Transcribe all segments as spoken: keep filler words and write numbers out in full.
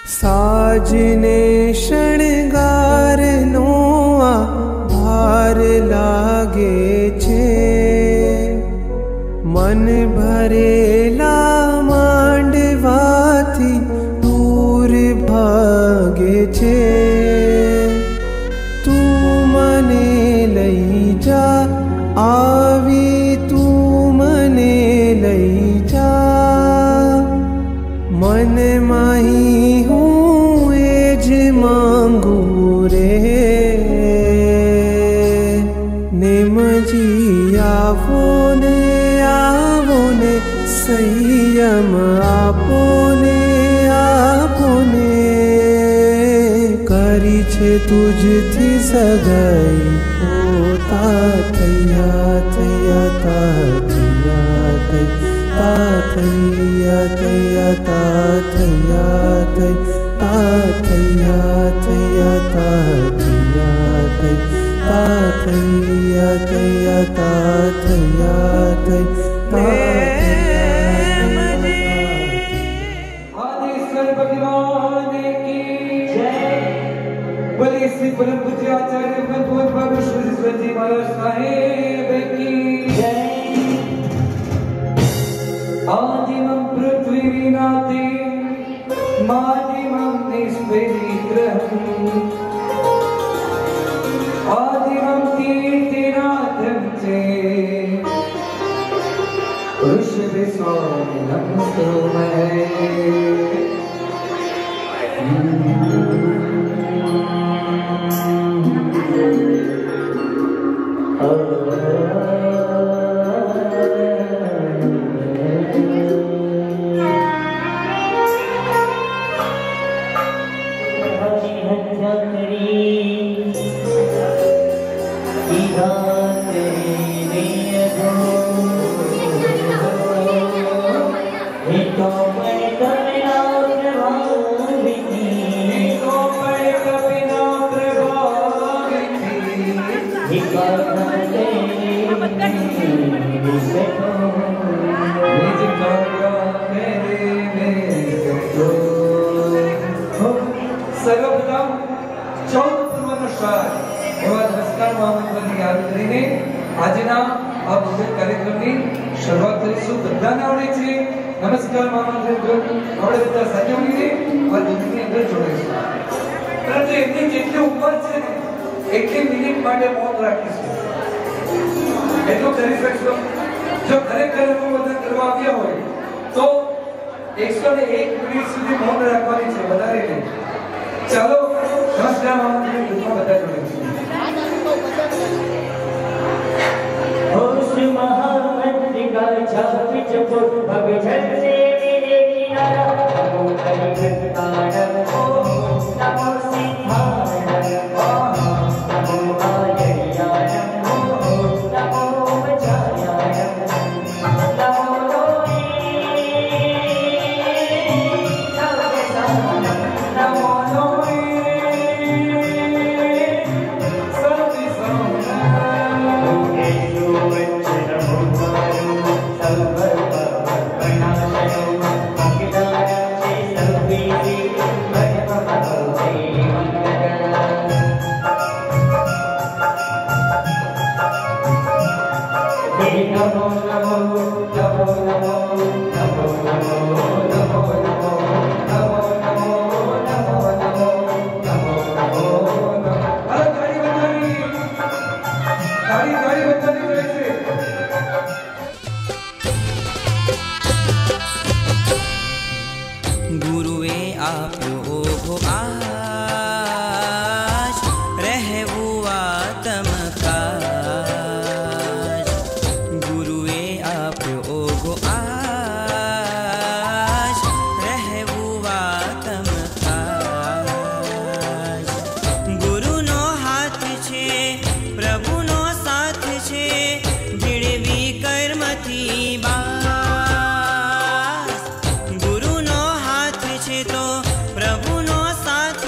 साजने शणगार no भार लागे छे, मन भरेला मांडवाथी दूर भागे छे। तू मने लई जा आवी, तू मने लई जा, मन माही हूँ एज मांगू रे। नेम जी आवो ने आवो ने, संयम आपो ने आपो ने, करी छे तुझथी सगाई पोता थैया थैया ता थैया थैया थैया थैया ता थैया थैया थैया थैया ता थैया थैया थैया थैया ता थैया थैया। बोले श्री परम पूज्य आचार्य भगवत बाबू श्री जी महाराज साहेब की जय। आदिमं पृथ्वीनाथे मादिमं निष्परिग्रहम्, आदिमं कीर्तिनाथं च ऋषिविश्वामिनं नमस्तुते। सर्वप्रथम चौदह पूर्वानुसार एवं नमस्कार महामंत्रને યાદ કરીને આજના આ ભવ્ય કાર્યક્રમની શરૂઆત કરીશું। બધાને આવડે છે નમસ્કાર મહામંત્ર આપણે બધા સાથે મળીને આ દુનિયાની અંદર જોડાઈશું। પરંતુ એમની જેટલી ઉંમર છે ને એટલી મિનિટ માટે મૌન રાખીશું, એટલું કરી શકશો। જો ખરેખર એવું બધા કરવા આવ્યા હોય તો એકસો ને એક મિનિટ સુધી મૌન રાખવાની છે, વધારે નહીં। चलो नमस्कार महामंत्र में बता जोड़े होश महामंत्र का छाप चपुर भग झल से मेरे किनारा नमो हरिकृताणं नमो सिद्धाणं नमो आयर्याणं नमो वज्रायाणं नमो रोहे नमो गुरुए आप्यो भो आज रहवु आत्म काज। गुरुए आप्यो भो आज रहवु आत्म काज। गुरु नो हाथ छे प्रभु नो साथ छे, जीड़वी कर्म थी बास। गुरु नो हाथ छे तो प्रभु नो साथ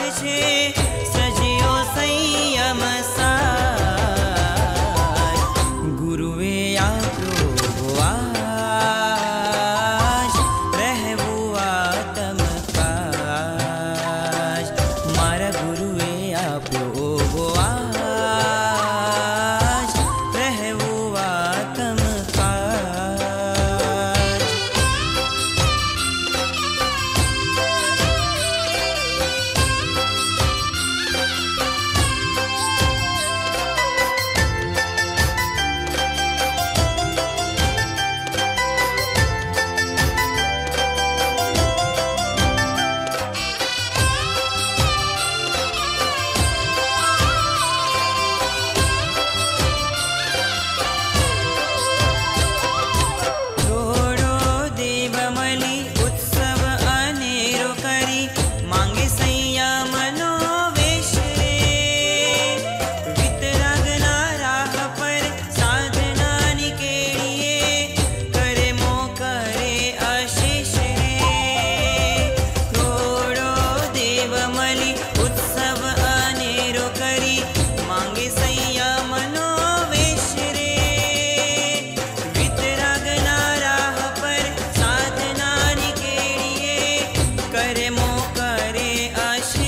कर्मो करे आशे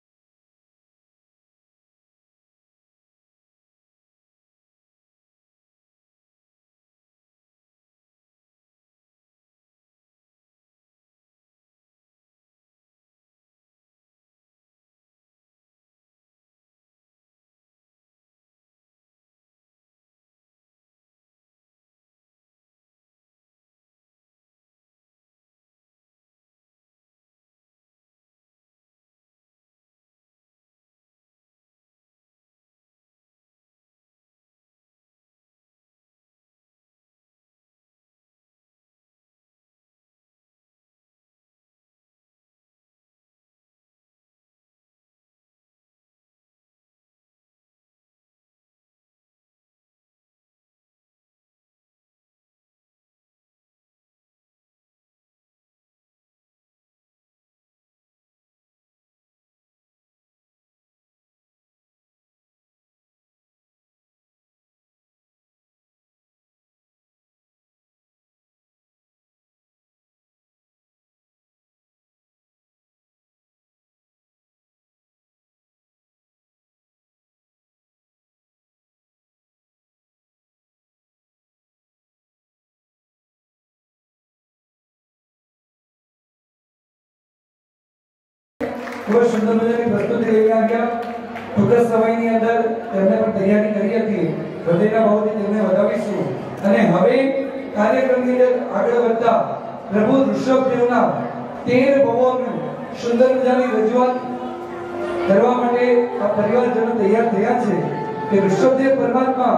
ખૂબ સુંદર મજાની પ્રસ્તુતિ લઈને આવ્યા. ટૂંક જ સમયની અંદર તેમને પણ તૈયારી કરી હતી. હૃદયના ભાવથી તેમને વધાવીશું. અને હવે કાર્યક્રમની અંદર આગળ વધતા પ્રભુ ઋષભદેવના તેર ભવોનું સુંદર મજાની રજૂઆત કરવા માટે આ પરિવારજનો તૈયાર થયા છે કે ઋષભદેવ પરમાત્મા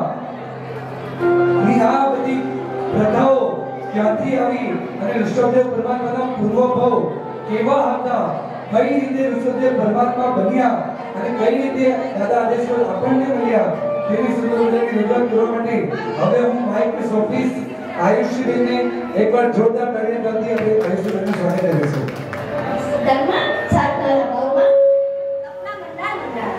ની આ બધી પ્રથાઓ ક્યાંથી આવી અને ઋષભદેવ પરમાત્માના પૂર્વભાવ કેવા હતા, કઈ રીતે ઋષભદેવ પરમાત્મા બન્યા અને કઈ રીતે દાદા આદેશ્વર આપણને મળ્યા તેની સુંદર મજાની રજૂઆત કરવા માટે હવે હું માઇક સોંપીશ આયુષીબેનને. એકવાર જોરદાર તાળીઓ કરતી આપણે આયુષીબેનનું સ્વાગત કરીશું. ધર્મ સાધન ભગવાન સપના મંડા મંડા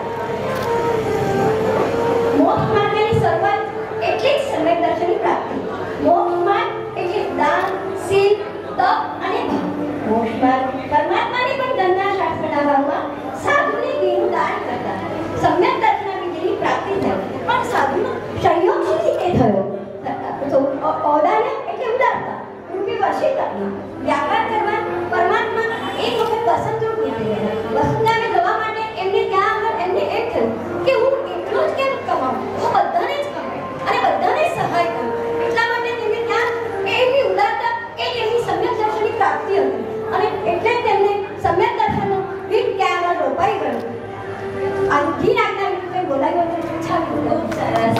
મોક્ષ માર્ગની શરૂઆત એટલે જ સમ્યક દર્શનની પ્રાપ્તિ. મોક્ષ માર્ગ એટલે દાન, શીલ, તપ અને ભાવ. મોક્ષ માર્ગ પરમાત્માની પણ ગણના શાસ્ત્રના ભાવમાં સાધુને ઘીનું દાન કરતા સમ્યક દર્શનના વિધિની પ્રાપ્તિ થઈ. પણ સાધુનો સંયોગ શું રીતે થયો? તો ઓદાને એટલે ઉદારતા, રૂપી વશીકતા, વ્યાપાર કરવા પરમાત્મા એક વખત વસંતરૂપ નીકળી ગયા. વસુંધરાને જવા માટે એમને ત્યાં આગળ એમને એમ થયું કે હું એટલો જ કેમ કમાઉં, હું બધાને જ કમાઉં અને બધાને સહાય કરું. એટલા માટે તેમને ત્યાં એમની ઉદારતા એ એમની સમ્યક દર્શનની પ્રાપ્તિ હતી અને એટલે તેમને સમ્યક દર્શનનો બીજ ત્યાં આગળ રોપાઈ ગયો. આ ઘી નાખના વિશે બોલાવ્યો છે. બહુ સરસ.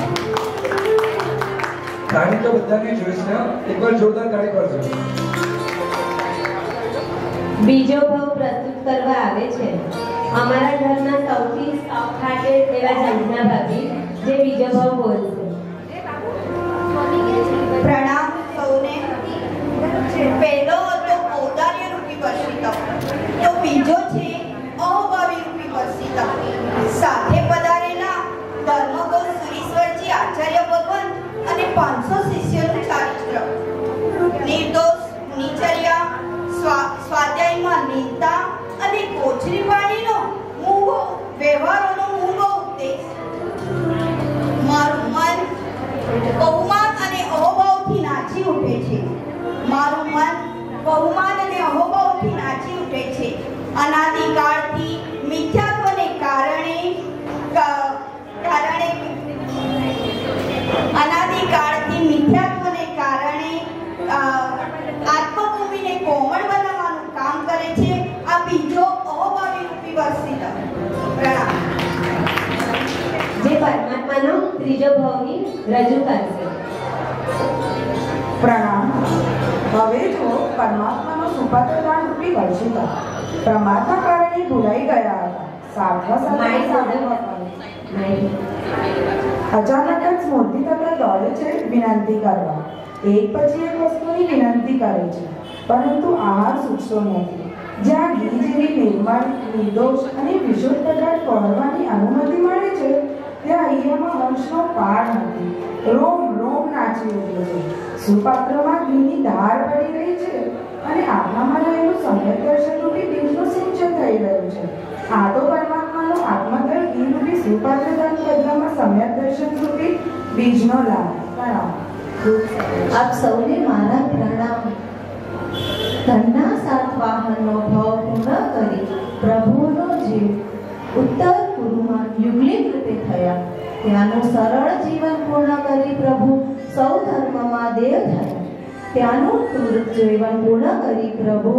તાળી તો બધાને જોઈશે. એકવાર જોરદાર તાળી કરજો. બીજો ભાવ પ્રસ્તુત કરવા આવે છે અમારા ઘરના સૌથી ખાટે એવા જંગના ભાભી, જે બીજો ભાવ બોલશે. પ્રણામ સૌને. પહેલો હતો ઔદાર્ય રૂપી વશિતા, તો બીજો છે અહોભાવી રૂપી વશિતા. સાથે પધારેલા ધર્મગુરુ સુરીશ્વરજી આચાર્ય ભગવાન અને પાંચસો શિષ્યોનું ચારિત્ર, નિર્દોષ નિચર્યા, સ્વાધ્યાયમાં નીતા અને કોચરી પાણીનો મૂંગો વ્યવહારોનો મૂંગો ઉપદેશ. મારું મન બહુમાન અને અહોભાવથી નાચી ઉઠે છે. મારું મન બહુમાન અને અહોભાવથી નાચી ઉઠે છે. અનાદિકાળથી મિથ્યાત્વને કારણે કારણે અનાદિકાળથી મિથ્યાત્વને કારણે આત્મભૂમિને કોમળ બનાવવાનું કામ કરે છે આ બીજો અહોભાવી રૂપી વસ્તિતા. પ્રણામ. જે પરમાત્માનો ત્રીજો ભાવની રજૂ કરશે. પ્રણામ. હવે જો પરમાત્માનો સુપાત્રદાન રૂપી વર્ષિતા પ્રમાદના કારણે ભૂલાઈ ગયા હતા. સાધવા અચાનક જ મૂર્તિ તરફ દોડે છે વિનંતી કરવા. એક પછી એક વસ્તુની વિનંતી કરે છે, પરંતુ આહાર સૂચતો નથી. જ્યાં ઘી જેવી નિર્મળ, નિર્દોષ અને વિશુદ્ધ પદાર્થ પહોંચવાની અનુમતિ મળે છે, ત્યાં અહીંયામાં વંશનો પાર નથી. રોમ રોમ નાચી ઉઠે છે. સુપાત્રમાં ઘીની ધાર પડી રહી છે અને આપણામાં રહેલું સમ્યક દર્શન રૂપી આ તો પરમાત્માનો આત્મતર ઈરૂપી સુપાત્રતાની બદલામાં સમ્યક દર્શન રૂપી બીજનો લાભ. પ્રણામ. આપ સૌને મારા પ્રણામ. ધનના સાત વાહનનો ભાવ પૂર્ણ કરી પ્રભુનો જીવ ઉત્તર પૂર્વમાં યુગલિક રૂપે થયા. ત્યાંનું સરળ જીવન પૂર્ણ કરી પ્રભુ સૌ ધર્મમાં દેવ થયા. ત્યાંનું તુર્ક જીવન પૂર્ણ કરી પ્રભુ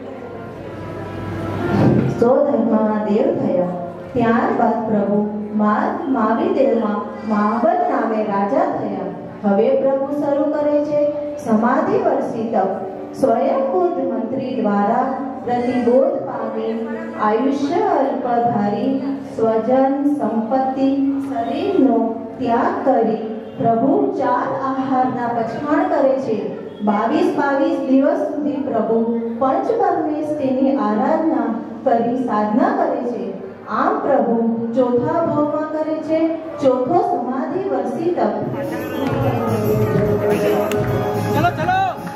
સૌ ધર્મમાં દેવ થયા. ત્યારબાદ પ્રભુ માવી દેવમાં મહાબલ નામે રાજા થયા. હવે પ્રભુ શરૂ કરે છે સમાધિ વર્ષી તપ. સ્વયં બુદ્ધ મંત્રી દ્વારા પ્રતિબોધ પામી આયુષ્ય અલ્પ ધારી સ્વજન સંપત્તિ શરીરનો ત્યાગ કરી પ્રભુ ચાર આહારના પછાણ કરે છે. બાવીસ બાવીસ દિવસ સુધી પ્રભુ પંચ પરમેશ્વરીની આરાધના કરી સાધના કરે છે. આમ પ્રભુ ચોથા ભાવમાં કરે છે ચોથો સમાધિ વર્ષી તપ. ચલો ચલો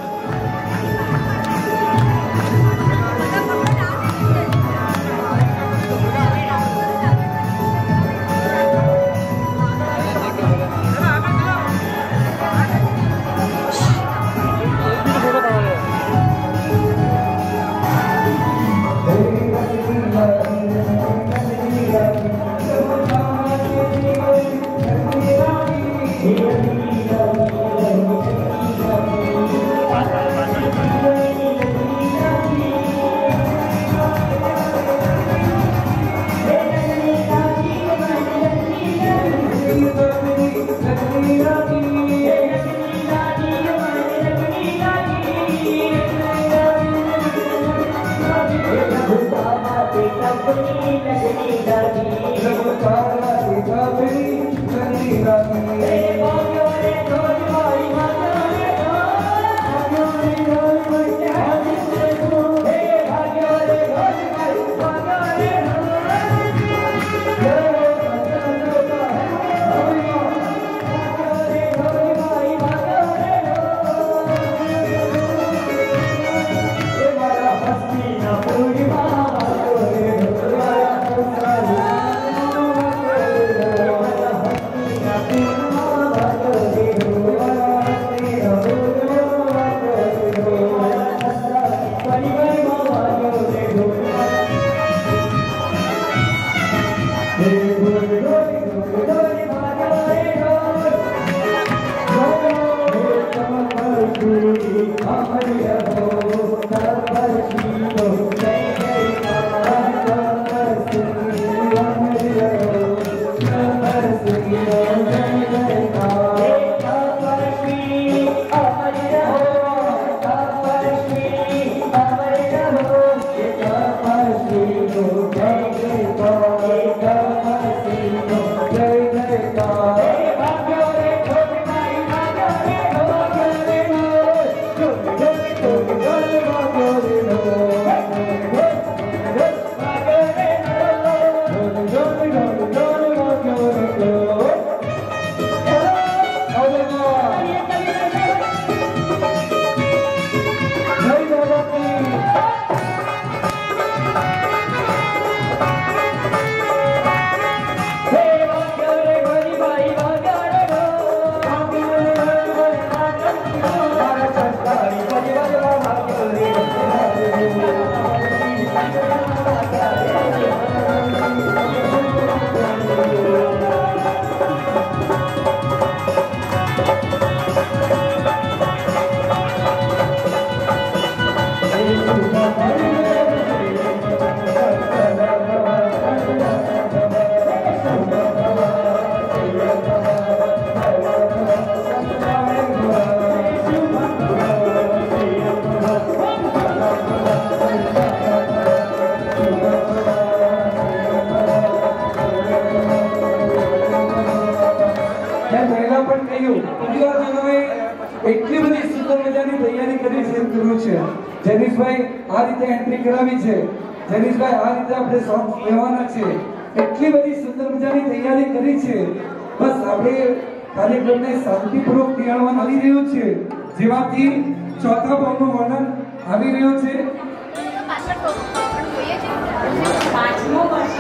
એટલી બધી સુંદર મજાની તૈયારી કરી છે કર્યું છે. જેનિશભાઈ આ રીતે એન્ટ્રી કરાવી છે. જેનિશભાઈ આ રીતે આપણે સોંગ લેવાના છે. એટલી બધી સુંદર મજાની તૈયારી કરી છે. બસ આપણે કાર્યક્રમને શાંતિપૂર્વક નિહાળવાનું આવી રહ્યું છે. જેમાંથી ચોથા ભાવનું વર્ણન આવી રહ્યું છે. પાંચમો વર્ષ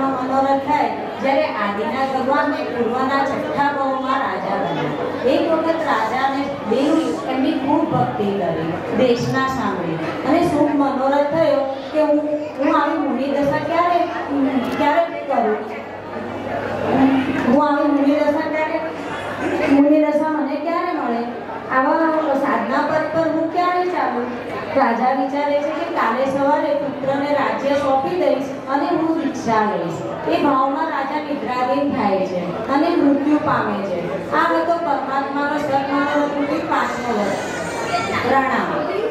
રાજાનો મનોરથ થાય જ્યારે આદિનાથ ભગવાનને પૂર્વના છઠ્ઠા ભાવમાં રાજા બન્યા. એક વખત રાજાને દેવ એમની ખૂબ ભક્તિ કરી, દેશના સાંભળી, અને શું મનોરથ થયો કે હું હું આવી મુનિ દશા ક્યારે ક્યારે કરું હું આવી મુનિ દશા ક્યારે મુનિ દશા મને ક્યારે મળે? આવા સાધના પદ પર હું ક્યારે ચાલું? રાજા વિચારે છે કે કાલે સવારે પુત્રને રાજ્ય સોંપી દઈશ અને હું દીક્ષા લઈશ. એ ભાવમાં રાજા નિદ્રાધીન થાય છે અને મૃત્યુ પામે છે. આ હતો પરમાત્માનો સન્માનનો પાંચમો વર્ષ. પ્રણામ.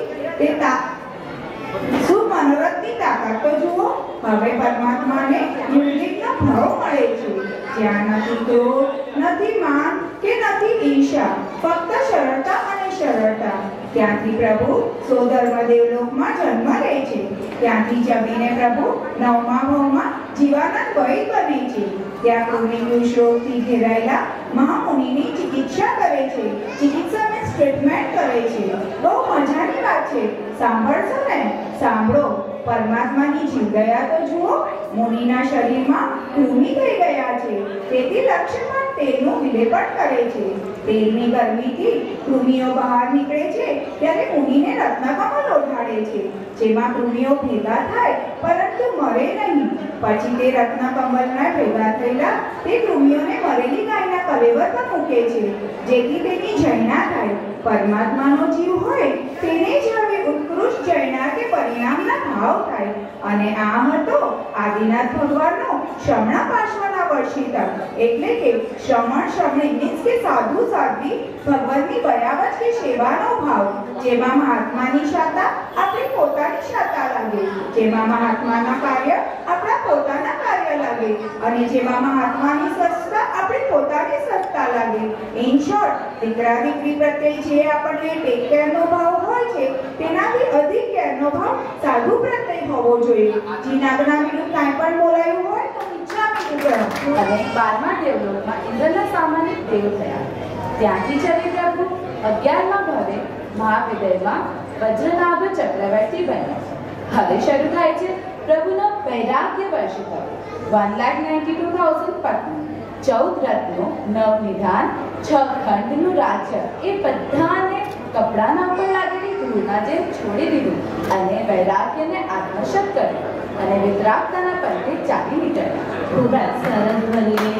શું મનોરથની તાકાત તો જુઓ. હવે પરમાત્માને નિર્લિપ્ત ભાવ મળે છે, જ્યાં નથી ક્રોધ, નથી માન કે નથી ઈર્ષા, ફક્ત સરળતા અને સરળતા. ત્યાંથી પ્રભુ સોધર્મ દેવલોકમાં જન્મ લે છે. ત્યાંથી જમીને પ્રભુ નવમા ભાવમાં જીવાનંદ વૈદ બને છે. ત્યાં કૃમિયુષ રોગથી ઘેરાયેલા મહામુનિની ચિકિત્સા કરે છે. ચિકિત્સા મીન્સ ટ્રીટમેન્ટ કરે છે. બહુ મજાની વાત છે, સાંભળશો ને? સાંભળો. પરમાત્માની જીવદયા તો જુઓ. મુનિના શરીરમાં કૃમિ થઈ ગયા છે, તેથી લક્ષ્મણ તેલનું વિલેપન કરે છે. તેલની ગરમીથી કૃમિઓ બહાર નીકળે છે ત્યારે મુનિને રત્નકમળ ઓઢાડે છે, જેમાં કૃમિઓ ભેગા થાય પરંતુ મરે નહીં. પછી તે રત્નકમળના ભેગા થયેલા તે કૃમિઓને મરેલી ગાયના કલેવર પર મૂકે છે, જેથી તેની જૈના થાય. પરમાત્માનો જીવ હોય તેને જ હવે ઉત્કૃષ્ટ જૈના કે પરિણામના ભાવ થાય. અને આ હતો આદિનાથ ભગવાનનો શ્રમણ પાર્શ્વના વર્ષિતક, એટલે કે શ્રમણ શ્રમણી મીન્સ કે સાધુ સાધ્વી ભગવાનની બરાબર કે સેવાનો ભાવ, જેમાં મહાત્માની શાતા આપણી પોતાની શાતા લાગે, જેમાં મહાત્માના કાર્ય આપણા પોતાના કાર્ય લાગે, અને જેમાં મહાત્માની સ્વચ્છતા આપણી પોતાની સ્વચ્છતા લાગે. ઇન શોર્ટ, દીકરા દીકરી પ્રત્યે જે આપણને ટેક કેરનો ભાવ હોય છે તેનાથી અધિક કેરનો ભાવ સાધુ પ્રત્યે હોવો જોઈએ. જીનાગના વિરુદ્ધ કાંઈ પણ બોલાયું હોય તો વિચારી કરો. અને બારમા દેવલોકમાં ઇન્દ્રના સામાન્ય દેવ થયા. ત્યાંથી ચલે પ્રભુ અગિયારમા ભાવે મહાવિદયમાં વજ્રનાભ ચક્રવર્તી બન્યા. હવે શરૂ થાય છે પ્રભુનો વૈરાગ્ય વર્ષિતક. One lakh ninety two thousand પત્ની, ચૌદ રત્નો, નવ નિધાન, છ ખંડનું રાજ્ય, એ બધાને કપડાના ઉપર લાગેલી ધૂળના જેમ છોડી દીધું અને વૈરાગ્યને આત્મશત કર્યું અને વિતરાગતાના પંથે ચાલી નીકળ્યા. ખૂબ સરસ બની.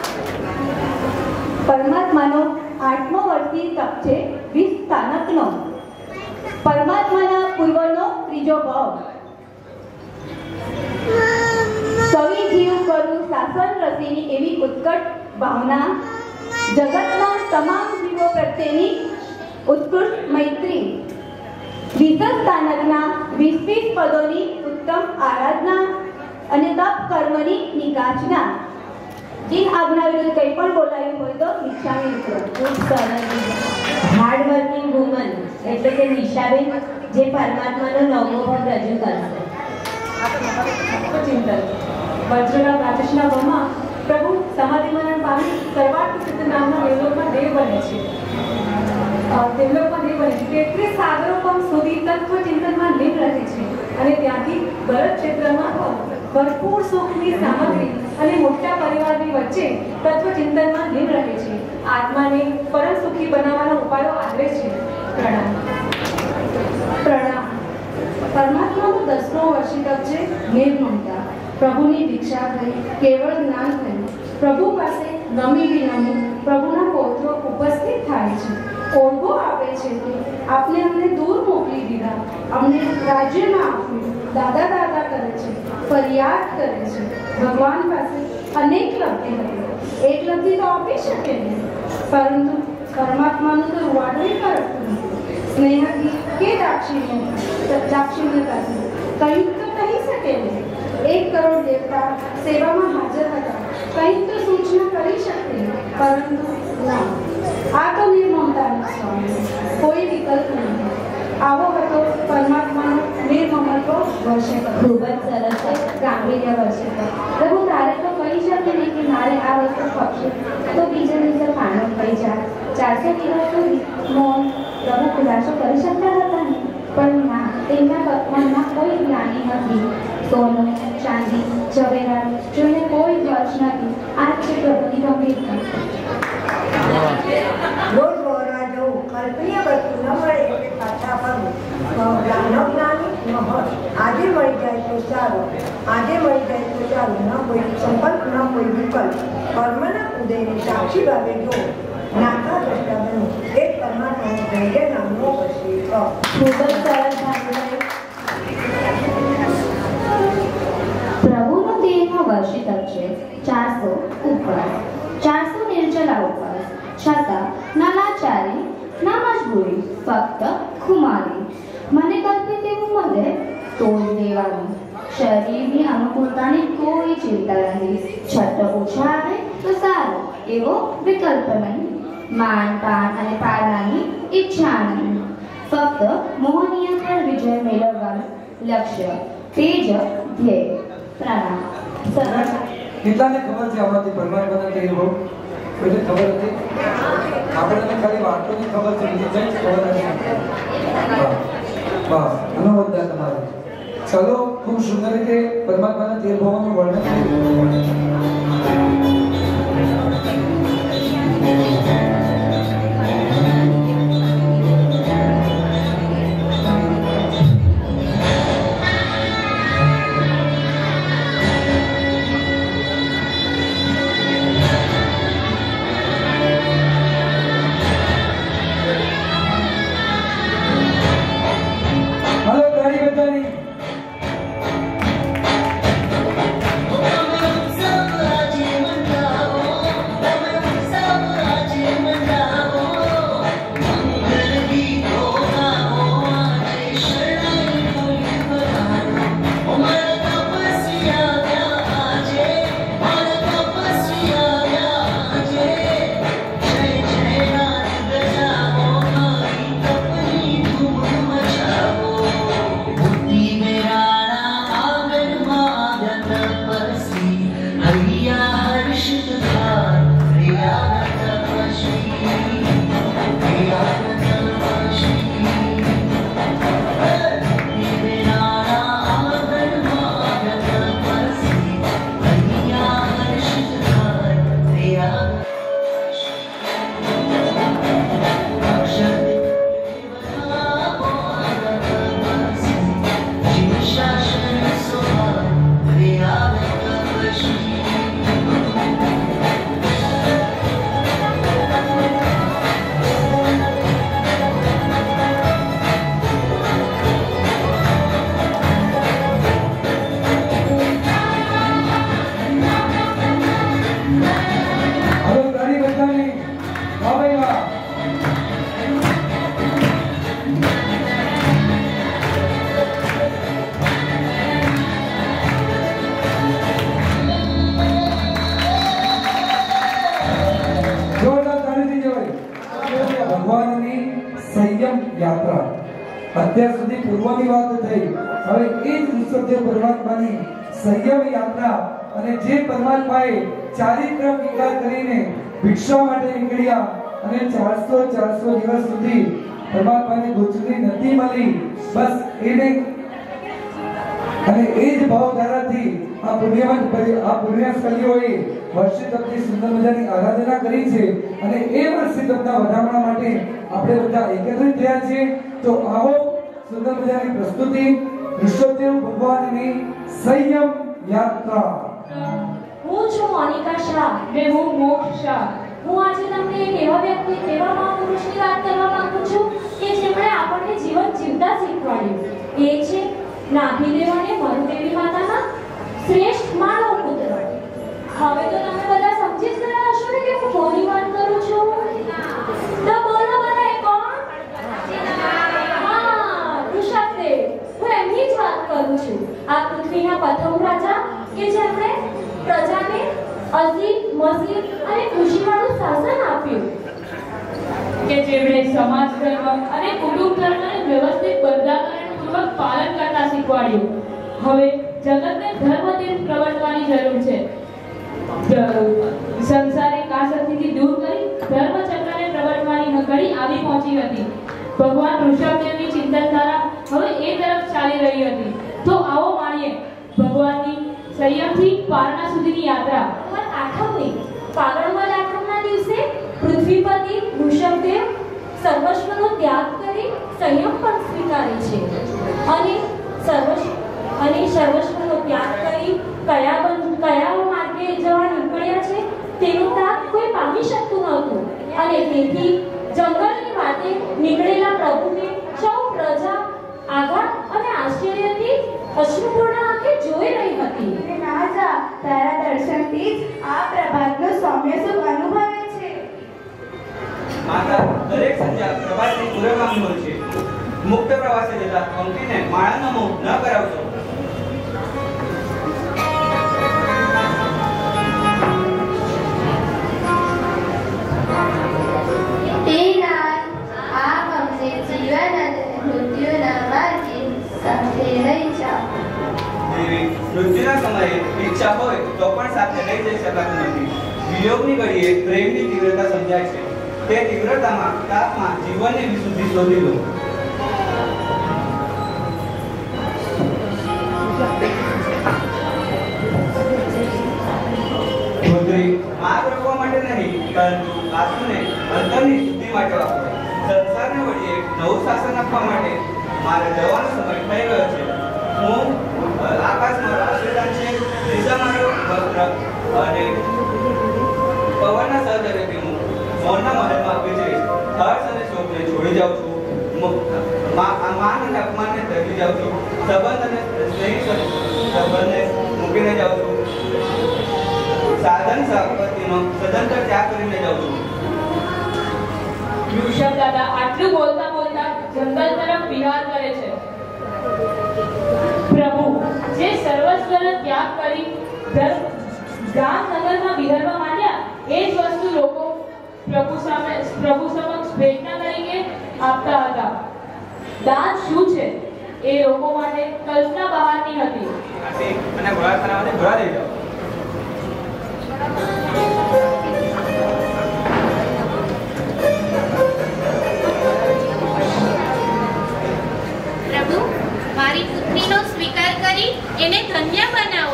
પરમાત્માનો આઠમો વર્ષી તપ છે વીસ સ્થાનકનો. પરમાત્માના પૂર્વનો ત્રીજો ભાવ. કવિ જીવ કરું શાસન રસીની એવી ઉત્કટ ભાવના, જગતના તમામ જીવો પ્રત્યેની ઉત્કૃષ્ટ મૈત્રી, વિશેષ સ્થાનકના વીસ વીસ પદોની ઉત્તમ આરાધના અને તપ કર્મની નિકાચના. જીન આજ્ઞા વિરુદ્ધ કંઈ પણ બોલાયું હોય તો નિશાની મિત્રો. ખૂબ સરસ. હાર્ડ વર્કિંગ વુમન એટલે કે નિશાબેન જે પરમાત્માનો નવમો ભાવ રજૂ કરશે. ચિંતન. વજ્રના પ્રાચીનના ભાવમાં પ્રભુ સમાધિમરણ પામી સર્વાર્થ સિદ્ધ નામના દેવલોકમાં દેવ બને છે. દેવલોકમાં દેવ બને છે. તેત્રીસ સાગરો પણ સુધી તત્વ ચિંતનમાં લીન રહે છે અને ત્યાંથી ભરત ક્ષેત્રમાં ભરપૂર સુખની સામગ્રી અને મોટા પરિવારની વચ્ચે તત્વ ચિંતનમાં લીન રહે છે. આત્માને પરમ સુખી બનાવવાના ઉપાયો આદરે છે. પ્રણામ. પ્રણામ. પરમાત્માનું દસમો વર્ષિતક છે નિર્મમતા. પ્રભુની દીક્ષા થઈ, કેવળ જ્ઞાન થયું. પ્રભુ પાસે નમી વિનમી પ્રભુના પૌત્રો ઉપસ્થિત થાય છે. ઓળખો આપે છે કે આપને અમને દૂર મોકલી દીધા, અમને રાજ્યમાં આપ્યું. દાદા દાદા કરે છે, ફરિયાદ કરે છે. ભગવાન પાસે અનેક લબ્ધિ હતી, એક લબ્ધિ તો આપી શકે નહીં, પરંતુ પરમાત્માનું તો રૂવાડું કરતું નથી. સ્નેહથી કે દાક્ષિણ્ય દાક્ષિણ્યતાથી કંઈક તો કહી શકે નહીં. એક કરોડ દેવતા સેવામાં હાજર હતા, કંઈક તો સૂચના કરી શકે, પરંતુ ના, આ તો નિર્મમતાનો સ્વામી, કોઈ વિકલ્પ નહીં. આવો હતો પરમાત્માનો નિર્મમત્વ વર્ષિતક. ખૂબ જ સરસ. ગાંભીર્ય વર્ષિતક. પ્રભુ તારે તો કહી શકે નહીં કે મારે આ વસ્તુ ખપશે તો બીજા દિવસે પાનો ખાઈ જાય. ચારસો દિવસ તો મૌન પ્રભુ ખુલાસો કરી શકતા હતા ને, પણ ના, તેમના મનમાં કોઈ જ્ઞાની નથી. સોનું, ચાંદી, ઝવેરાત જોઈને કોઈ હર્ષ નથી. આ છે પ્રભુની ગંભીરતા. રોજ વહોરા જવું, કલ્પનીય વસ્તુ ન મળે એટલે પાછા ફરવું. ન જ્ઞાની ન હર્ષ. આજે મળી જાય તો સારું, આજે મળી જાય તો સારું. ન કોઈ સંપર્ક, ન કોઈ વિકલ્પ. કર્મના ઉદયને સાક્ષી ભાવે જો નાકા દ્રષ્ટા બનો. એક પરમાત્માનો ધૈર્ય નામનો વશે. ખૂબ જ સરસ ભાગવત. પ્રભુનો દેહમાં વર્ષિતક છે ચારસો ઉપવાસ, ચારસો નિર્જલા ઉપવાસ, છતાં ના લાચારી ના મજબૂરી, ફક્ત ખુમારી. મને ગમતી તેવું મળે તો જ લેવાનું. શરીરની અનુકૂળતાની કોઈ ચિંતા નથી. છઠ્ઠો ઓછા આવે તો સારું એવો વિકલ્પ નહીં. માન પાન અને પારણાની ઈચ્છા નહીં. ફક્ત મોહનીય પર વિજય મેળવવાનું લક્ષ્ય, તે જ ધ્યેય. પ્રણામ. સરસ. કેટલાને ખબર છે આમાંથી પરમાત્માના તે બહુ કોઈને ખબર હતી? આપણને ખાલી વાર્તાની ખબર છે, બીજી કંઈ ખબર નથી. વાહ, અનુમોદના તમારી. ચલો, ખૂબ સુંદર રીતે પરમાત્માના તેર ભાવોનું વર્ણન કર્યું. અત્યાર સુધી પૂર્વની વાત થઈ, હવે એ જ ઋષભદેવ પરમાત્માની સંયમ યાત્રા. અને જે પરમાત્માએ ચારિત્રમ વિકાર કરીને ભિક્ષા માટે નીકળ્યા અને ચારસો ચારસો દિવસ સુધી પરમાત્માની ગોચરી નથી મળી, બસ એને અને એ જ ભાવધારાથી આ પુણ્યવંત આ પુણ્યસ્થલીઓએ વર્ષિતપની સુંદર મજાની આરાધના કરી છે. અને એ વર્ષિતપના વધામણા માટે આપણે બધા એકત્રિત થયા છીએ. તો આવો સુંદર મજાની પ્રસ્તુતિ ઋષભદેવ ભગવાનની સંયમ યાત્રા. હું છું મોનિકા શાહ ને હું મોક્ષ શાહ. હું આજે તમને એક એવા વ્યક્તિ એવા મહાપુરુષની વાત કરવા માંગુ છું કે જેમણે આપણને જીવન જીવતા શીખવાડ્યું. એ છે નાભીદેવ અને મરુદેવી માતાના શ્રેષ્ઠ માનવ પુત્ર. હવે તો તમે બધા સમજી જ ગયા હશો ને કે હું કોની વાત કરું છું. તો બોલો બધા કોણ? હા, ઋષભદેવ. હું એમની જ વાત કરું છું. આ પૃથ્વીના પ્રથમ રાજા કે જેમણે પ્રજાને અઝીમ, મઝીદ અને ખુશીવાળું શાસન આપ્યું. કે જેમણે સમાજ ધર્મ અને કુટુંબ ધર્મને વ્યવસ્થિત બંધારણપૂર્વક પાલન કરતા શીખવાડ્યું. હવે જગતને ધર્મ તીર્થ પ્રવર્તવાની જરૂર છે. સંસારિક આસક્તિથી દૂર કરી ધર્મ ચક્રને પ્રવર્તવાની ઘડી આવી પહોંચી હતી. ભગવાન ઋષભદેવની ચિંતન દ્વારા હવે એ તરફ ચાલી રહી હતી. તો આવો માણીએ ભગવાનની સંયમથી પારણા સુધીની યાત્રા. આઠમની ફાગણવદ આઠમના દિવસે પૃથ્વીપતિ ઋષભદેવ સર્વસ્વનો ત્યાગ કરી સંયમ પણ સ્વીકારે છે અને સર્વસ્વ અને સર્વસ્વનો ત્યાગ કરી કયા બંધ કયા માર્ગે જવા નીકળ્યા છે તેનો તાક કોઈ પામી શકતું નહોતું અને તેથી જંગલની વાટે નીકળેલા પ્રભુને સૌ પ્રજા આઘાત અને આશ્ચર્યથી અશ્રુપૂર્ણ આંખે જોઈ રહી હતી. રાજા તારા દર્શનથી આ પ્રભાતનો સૌમ્ય સુખ અનુભવે છે. માતા દરેક સંધ્યા પ્રભાતની પૂર્વગામી હોય છે. મુક્ત પ્રવાસે જતા પંક્તિને માળાનો મોહ ન કરાવશો. આ અમને જીવન અને મૃત્યુના માર્ગે સાથે લઈ જાઓ. દેવી મૃત્યુના સમયે ઈચ્છા હોય તો પણ સાથે લઈ જઈ શકાતું નથી. વિયોગની ઘડીએ પ્રેમની તીવ્રતા સમજાય છે. તે તીવ્રતામાં તાપમાં જીવનની વિશુદ્ધિ શોધી લો. પુત્રી માર્ગ રોકવા માટે નહીં પરંતુ આત્મને અંતરની શુદ્ધિ માટે વાપરો. સંસારને વળીએ નવું શાસન આપવા માટે મારે જવાનો સમય થઈ ગયો છે. હું આકાશમાં રાષ્ટ્રદાન છે, દિશા મારો વસ્ત્ર અને પવનના સહદરેથી હું મોરના મહેલમાં વિચરીશ. હર્ષ અને શોકને છોડી જાઉં છું. માન અને અપમાનને ત્યજી જાઉં છું. સંબંધ અને સ્નેહી સંબંધને મૂકીને જાઉં છું. સાધન સંપત્તિનો સદંતર ત્યાગ કરીને જાઉં છું. ઋષભ દાદા આટલું બોલતા બોલતા જંગલ તરફ વિહાર કરે છે. પ્રભુ જે સર્વસ્વનો ત્યાગ કરી ગામ નગરમાં વિહરવા માંડ્યા એ જ વસ્તુ લોકો પ્રભુ સામે પ્રભુ સમક્ષ ભેટના તરીકે આપતા હતા. દાન શું છે એ લોકો માટે કલ્પના બહારની હતી. અને ઘોડા ખાનામાંથી ઘોડા લઈ જાઓ. પ્રભુ મારી પુત્રીનો સ્વીકાર કરી એને ધન્ય બનાવો.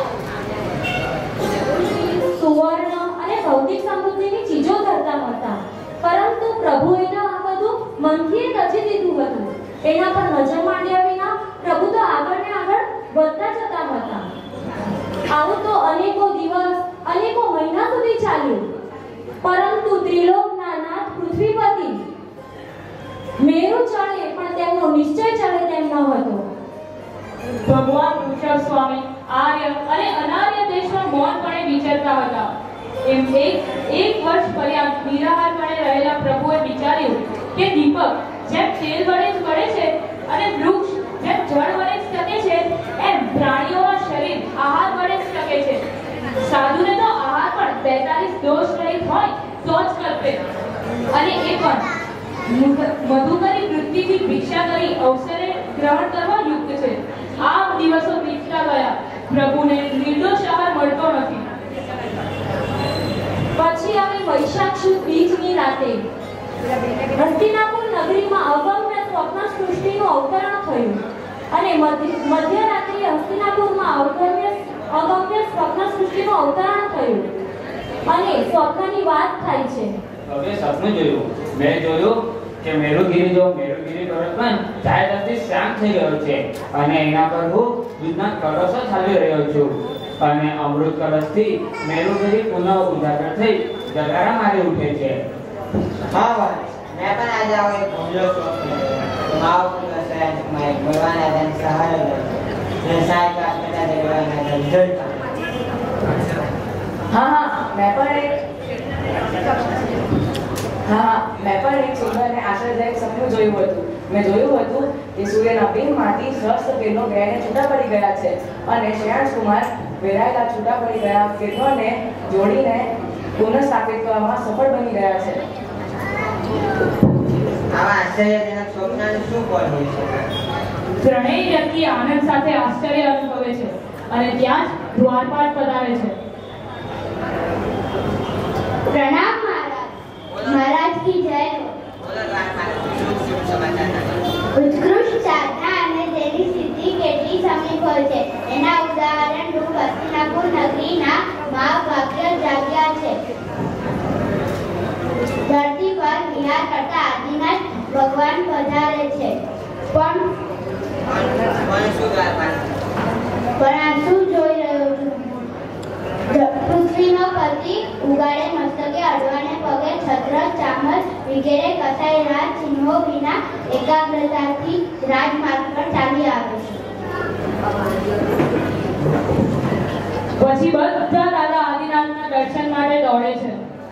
સુવર્ણ અને ભૌતિક સમૃદ્ધિની ચીજો ધરતા હતા પરંતુ પ્રભુએ તો આ બધું મનથી ત્યજી દીધું હતું. એના પર નજર માંડ્યા વિના પ્રભુ તો આગળ ને આગળ વધતા જતા હતા. આવું તો અનેકો દિવસ અનેકો મહિના સુધી ચાલ્યું પરંતુ ત્રિલોકના નાથ પૃથ્વીપતિ મેરુ ચડે પણ તેમનો નિશ્ચય ચડે તેમ ન હતો. ભગવાન ઋષભ સ્વામી આર્ય અને અનાર્ય દેશમાં મૌનપણે વિચરતા હતા. એમ એક એક વર્ષ પર્યંત નિરાહારપણે રહેલા પ્રભુએ વિચાર્યું કે દીપક જેમ તેલ વડે જ બળે છે અને વૃક્ષ જેમ જળ વડે જ ટકે છે એમ પ્રાણીઓના શરીર આહાર વડે જ ટકે છે. સાધુને તો આહાર પણ બેતાલીસ દોષ રહિત હોય તો જ કલ્પે અને એ પણ મધુકરી વૃત્તિથી ભિક્ષા કરી અવસરે ગ્રહણ કરવા યુક્ત છે. આ દિવસો વીતતા ગયા. પ્રભુને નિર્દોષ આહાર મળતો નથી. પછી આવી વૈશાખ સુદ બીજની રાતે હસ્તિનાપુર નગરીમાં અગમ્ય સ્વપ્ન સૃષ્ટિનું અવતરણ થયું અને મધ્યરાત્રિએ હસ્તિનાપુરમાં અગમ્ય અગમ્ય સ્વપ્ન સૃષ્ટિનું અવતરણ થયું અને સ્વપ્નની વાત થાય છે. હવે સપનું જોયું. મેં જોયું કે મેરુગીરી જો મેરુગીરી પર્વત પણ ચાયથી શાંત થઈ ગયો છે અને એના પર હું દૂધના કળશો ચાલી રહ્યો છું અને અમૃત કળશથી મેરુગીરી પુનઃ ઉજાગર થઈ જગારા મારી ઉઠે છે. હા ભાઈ મેં પણ આજે આવો એક ભૂલો સ્વપ્ન માવ કલશ માં ભગવાન આદન સહાય લે જે સાય કાપતા દે ભગવાન આદન જોઈતા. હા હા મેં પણ એક હા મેં પણ એક સુંદર અને આશ્ચર્યદાયક સપનું જોયું હતું. મેં જોયું હતું કે સૂર્યના પિંડમાંથી સહસ્ત્ર કિરણો ગ્રહને છૂટા પડી ગયા છે અને શ્રેયાંશ કુમાર વેરાયેલા છૂટા પડી ગયા કિરણોને જોડીને પુનઃ સ્થાપિત કરવામાં સફળ બની ગયા છે. આવા આશ્ચર્યજનક સ્વપ્નનું શું ફળ હોય છે? ત્રણેય વ્યક્તિ આનંદ સાથે આશ્ચર્ય અનુભવે છે અને ત્યાં જ દ્વારપાળ પધારે છે. પ્રણામ મહારાજ. મહારાજ કી જય. ઉત્કૃષ્ટ શ્રદ્ધા અને ભગવાન પધારે છે. પણ પણ આ શું જોઈ રહ્યો છું? પૃથ્વીનો પતિ ઉગાડે મસ્તકે અડવાને પગે છત્ર ચામર વગેરે કસાઈ રાજ ચિહ્નો વિના એકાગ્રતાથી રાજમાર્ગ પર ચાલી આવે છે. પછી બધા દાદા આદિનાથના દર્શન માટે દોડે છે.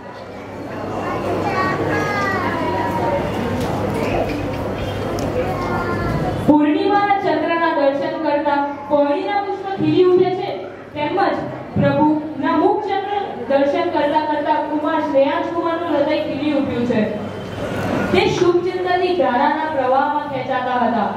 પૂર્ણિમાના ચંદ્રના દર્શન કરતા કોયડીના પુષ્પ ખીલી ઉઠે છે, તેમજ પ્રભુના મુખ ચંદ્ર દર્શન કરતા કરતા કુમાર શ્રેયાંશ કુમારનું હૃદય ખીલી ઉઠ્યું છે. તે શુભ ચિંતનની ધારાના પ્રવાહમાં ખેંચાતા હતા.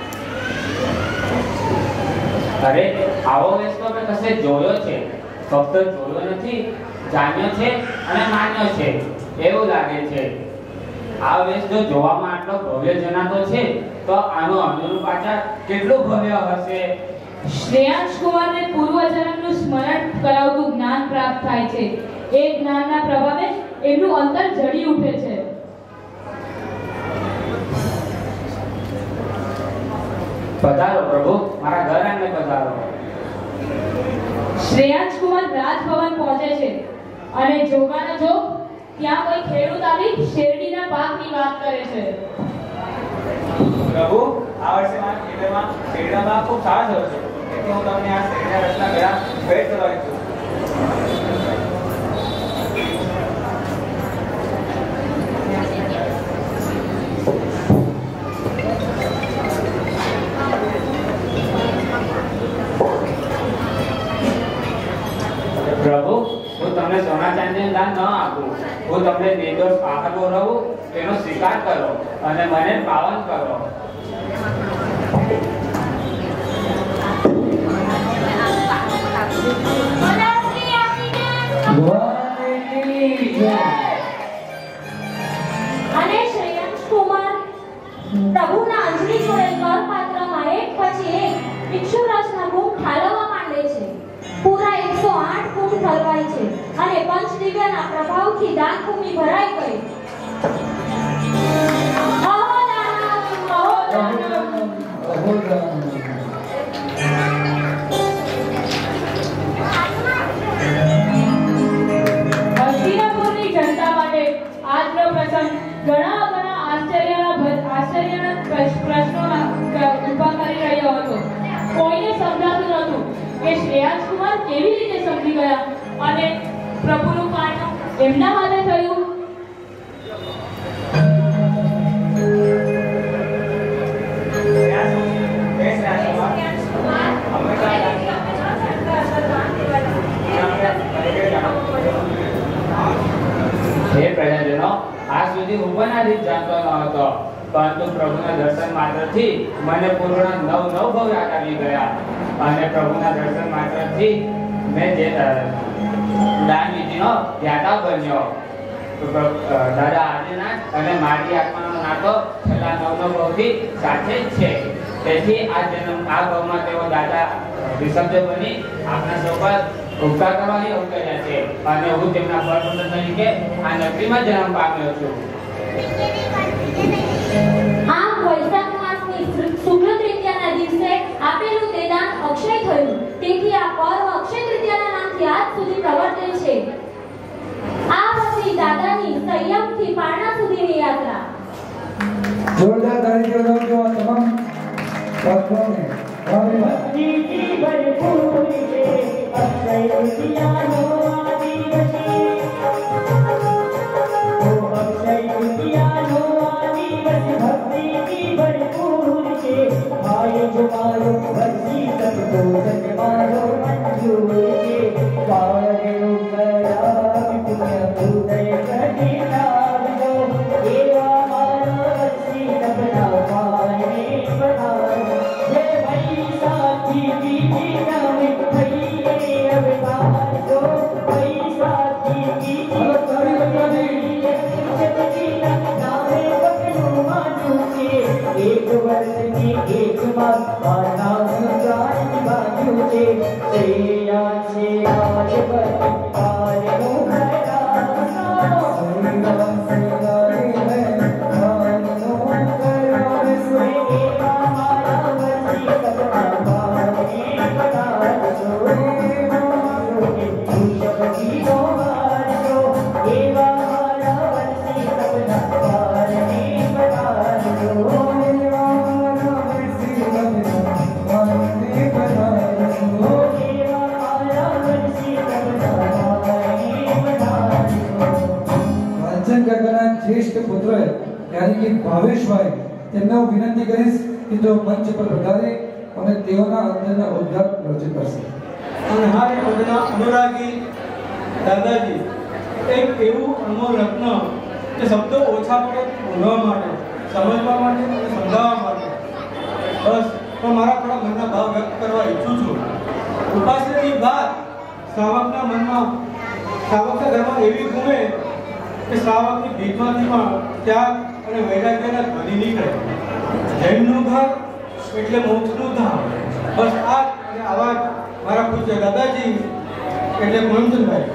અરે આવો વેશ તો મેં કશે જોયો છે, ફક્ત જોયો નથી, જાણ્યો છે અને માન્યો છે એવું લાગે છે. આ વેશ જો જોવામાં આટલો ભવ્ય જણાતો છે તો આનો અનુરૂપ આચાર કેટલું ભવ્ય હશે. શ્રેયાંશ કુમારને પૂર્વજન્મનું સ્મરણ કરાવતું જ્ઞાન પ્રાપ્ત થાય છે. એ જ્ઞાનના પ્રભાવે એમનું અંતર જડી ઉઠે છે. પધારો પ્રભુ, મારા ઘર આંગણે પધારો. શ્રેયાંશ કુમાર રાજભવન પહોંચે છે અને જોગાને જો ત્યાં કોઈ ખેડૂત આવી શેરડીના પાકની વાત કરે છે. પ્રભુ, આ વર્ષે મારા ખેતરમાં શેરડીના પાક ખૂબ સારા થયો છે, એટલે હું તમને આ શેરડીના રસના ગળા ભેટ કરવા ઈચ્છું છું. પ્રભુ, હું તમને સોના ચાંદીનું દાન ન આપું. હું તમને નિર્દોષ પાકો રહું તેનો સ્વીકાર કરો અને મને પાવન કરો. અને શ્રેયાંશ કુમાર પ્રભુના અંજલિ જોડે કરપાત્રમાં એક પછી એક ભિક્ષુરસના કુંભ ઠાલવવા માંડે છે. પૂરા એકસો આઠ કુંભ ઠલવાય છે અને પંચદિવ્યના પ્રભાવથી દાનભૂમિ ભરાઈ ગઈ. હસ્તિનાપુરની જનતા માટે આજનો પ્રસંગ ઘણા ઘણા આશ્ચર્યના આશ્ચર્યના પ્રશ્નોના ઉભા કરી રહ્યો હતો. કોઈને સમજાતું નહોતું કે શ્રેયાંશ કુમાર કેવી રીતે સમજી ગયા અને પ્રભુનું કાર્ય એમના હાથે થયું. હે પ્રજાજનો, આજ સુધી હું પણ આ રીત જાણતો ન હતો, પરંતુ પ્રભુના દર્શન માત્રથી મને પૂર્ણ નવ નવ ભાવ યાદ આવી ગયા અને પ્રભુના દર્શન માત્રથી મેં જે દાન વિધિનો જ્ઞાતા બન્યો. દાદા આદિનાથ અને મારી આત્માનો નાતો છેલ્લા નવ નવ ભાવથી સાથે જ છે. તેથી આ જન્મ આ ભાવમાં તેઓ દાદા વિસર્જ બની આપણા સૌ પર ઉપકાર કરવાની અવતર્યા છે અને હું તેમના પરમપુત્ર તરીકે આ નગરીમાં જન્મ પામ્યો છું. આમ વૈશાખ માસની શુક્લ તૃતીયાના દિવસે આપેલું તે દાન અક્ષય થયું. તેથી આ પર્વ અક્ષય તૃતીયાના નામથી આજ સુધી પ્રવર્તે છે. આ હતી દાદાની સંયમથી પારણા સુધીની યાત્રા. જોરદાર તારીખે વધાવજો આ તમામ ભક્તોને. ભક્તિથી ભરપૂર છે અક્ષય તૃતીયાનો આ દિવસ. ઓ અક્ષય તૃતીયાનો આ દિવસ ભક્તિથી ભરપૂર છે. ભાઈ જો મારો ભક્તિ કરતો જગમારો મંજૂર છે. કાળે ઉકળા પુણ્ય હૃદય કરી લાવજો. એવા મારા ભક્તિ નબળા પાને પધારો. હે ભાઈ સાથી બીજી નામે ભાઈ અવતાર જો. ભાઈ સાથી બીજી નામે પકડું માનું છે. એક વર્ષની એક માસ મારા ગાન બાજુ છે. શ્રેયા છે આજ બલિપાલનું ઘરા. વિનંતી કરીશ કે તેઓ મંચ પર પધારે અને તેઓના અંદરના ઉદ્ગાર રજૂ કરશે. અનહારી પદના અનુરાગી દાદાજી એક એવું અનમોલ રત્ન કે શબ્દો ઓછા પડે બોલવા માટે, સમજવા માટે અને સમજાવવા માટે. બસ પણ મારા થોડા મનના ભાવ વ્યક્ત કરવા ઈચ્છું છું. ઉપાસનાની વાત શ્રાવકના મનમાં, શ્રાવકના ઘરમાં એવી ઘૂમે કે શ્રાવકની ભીતમાંથી પણ ત્યાગ અને વૈરાગ્યના ધ્વનિ નીકળે. જૈનનું ઘર એટલે મોક્ષનું ધામ. બસ આ અને આવા મારા પૂજ્ય દાદાજી એટલે પૂનમચંદભાઈ.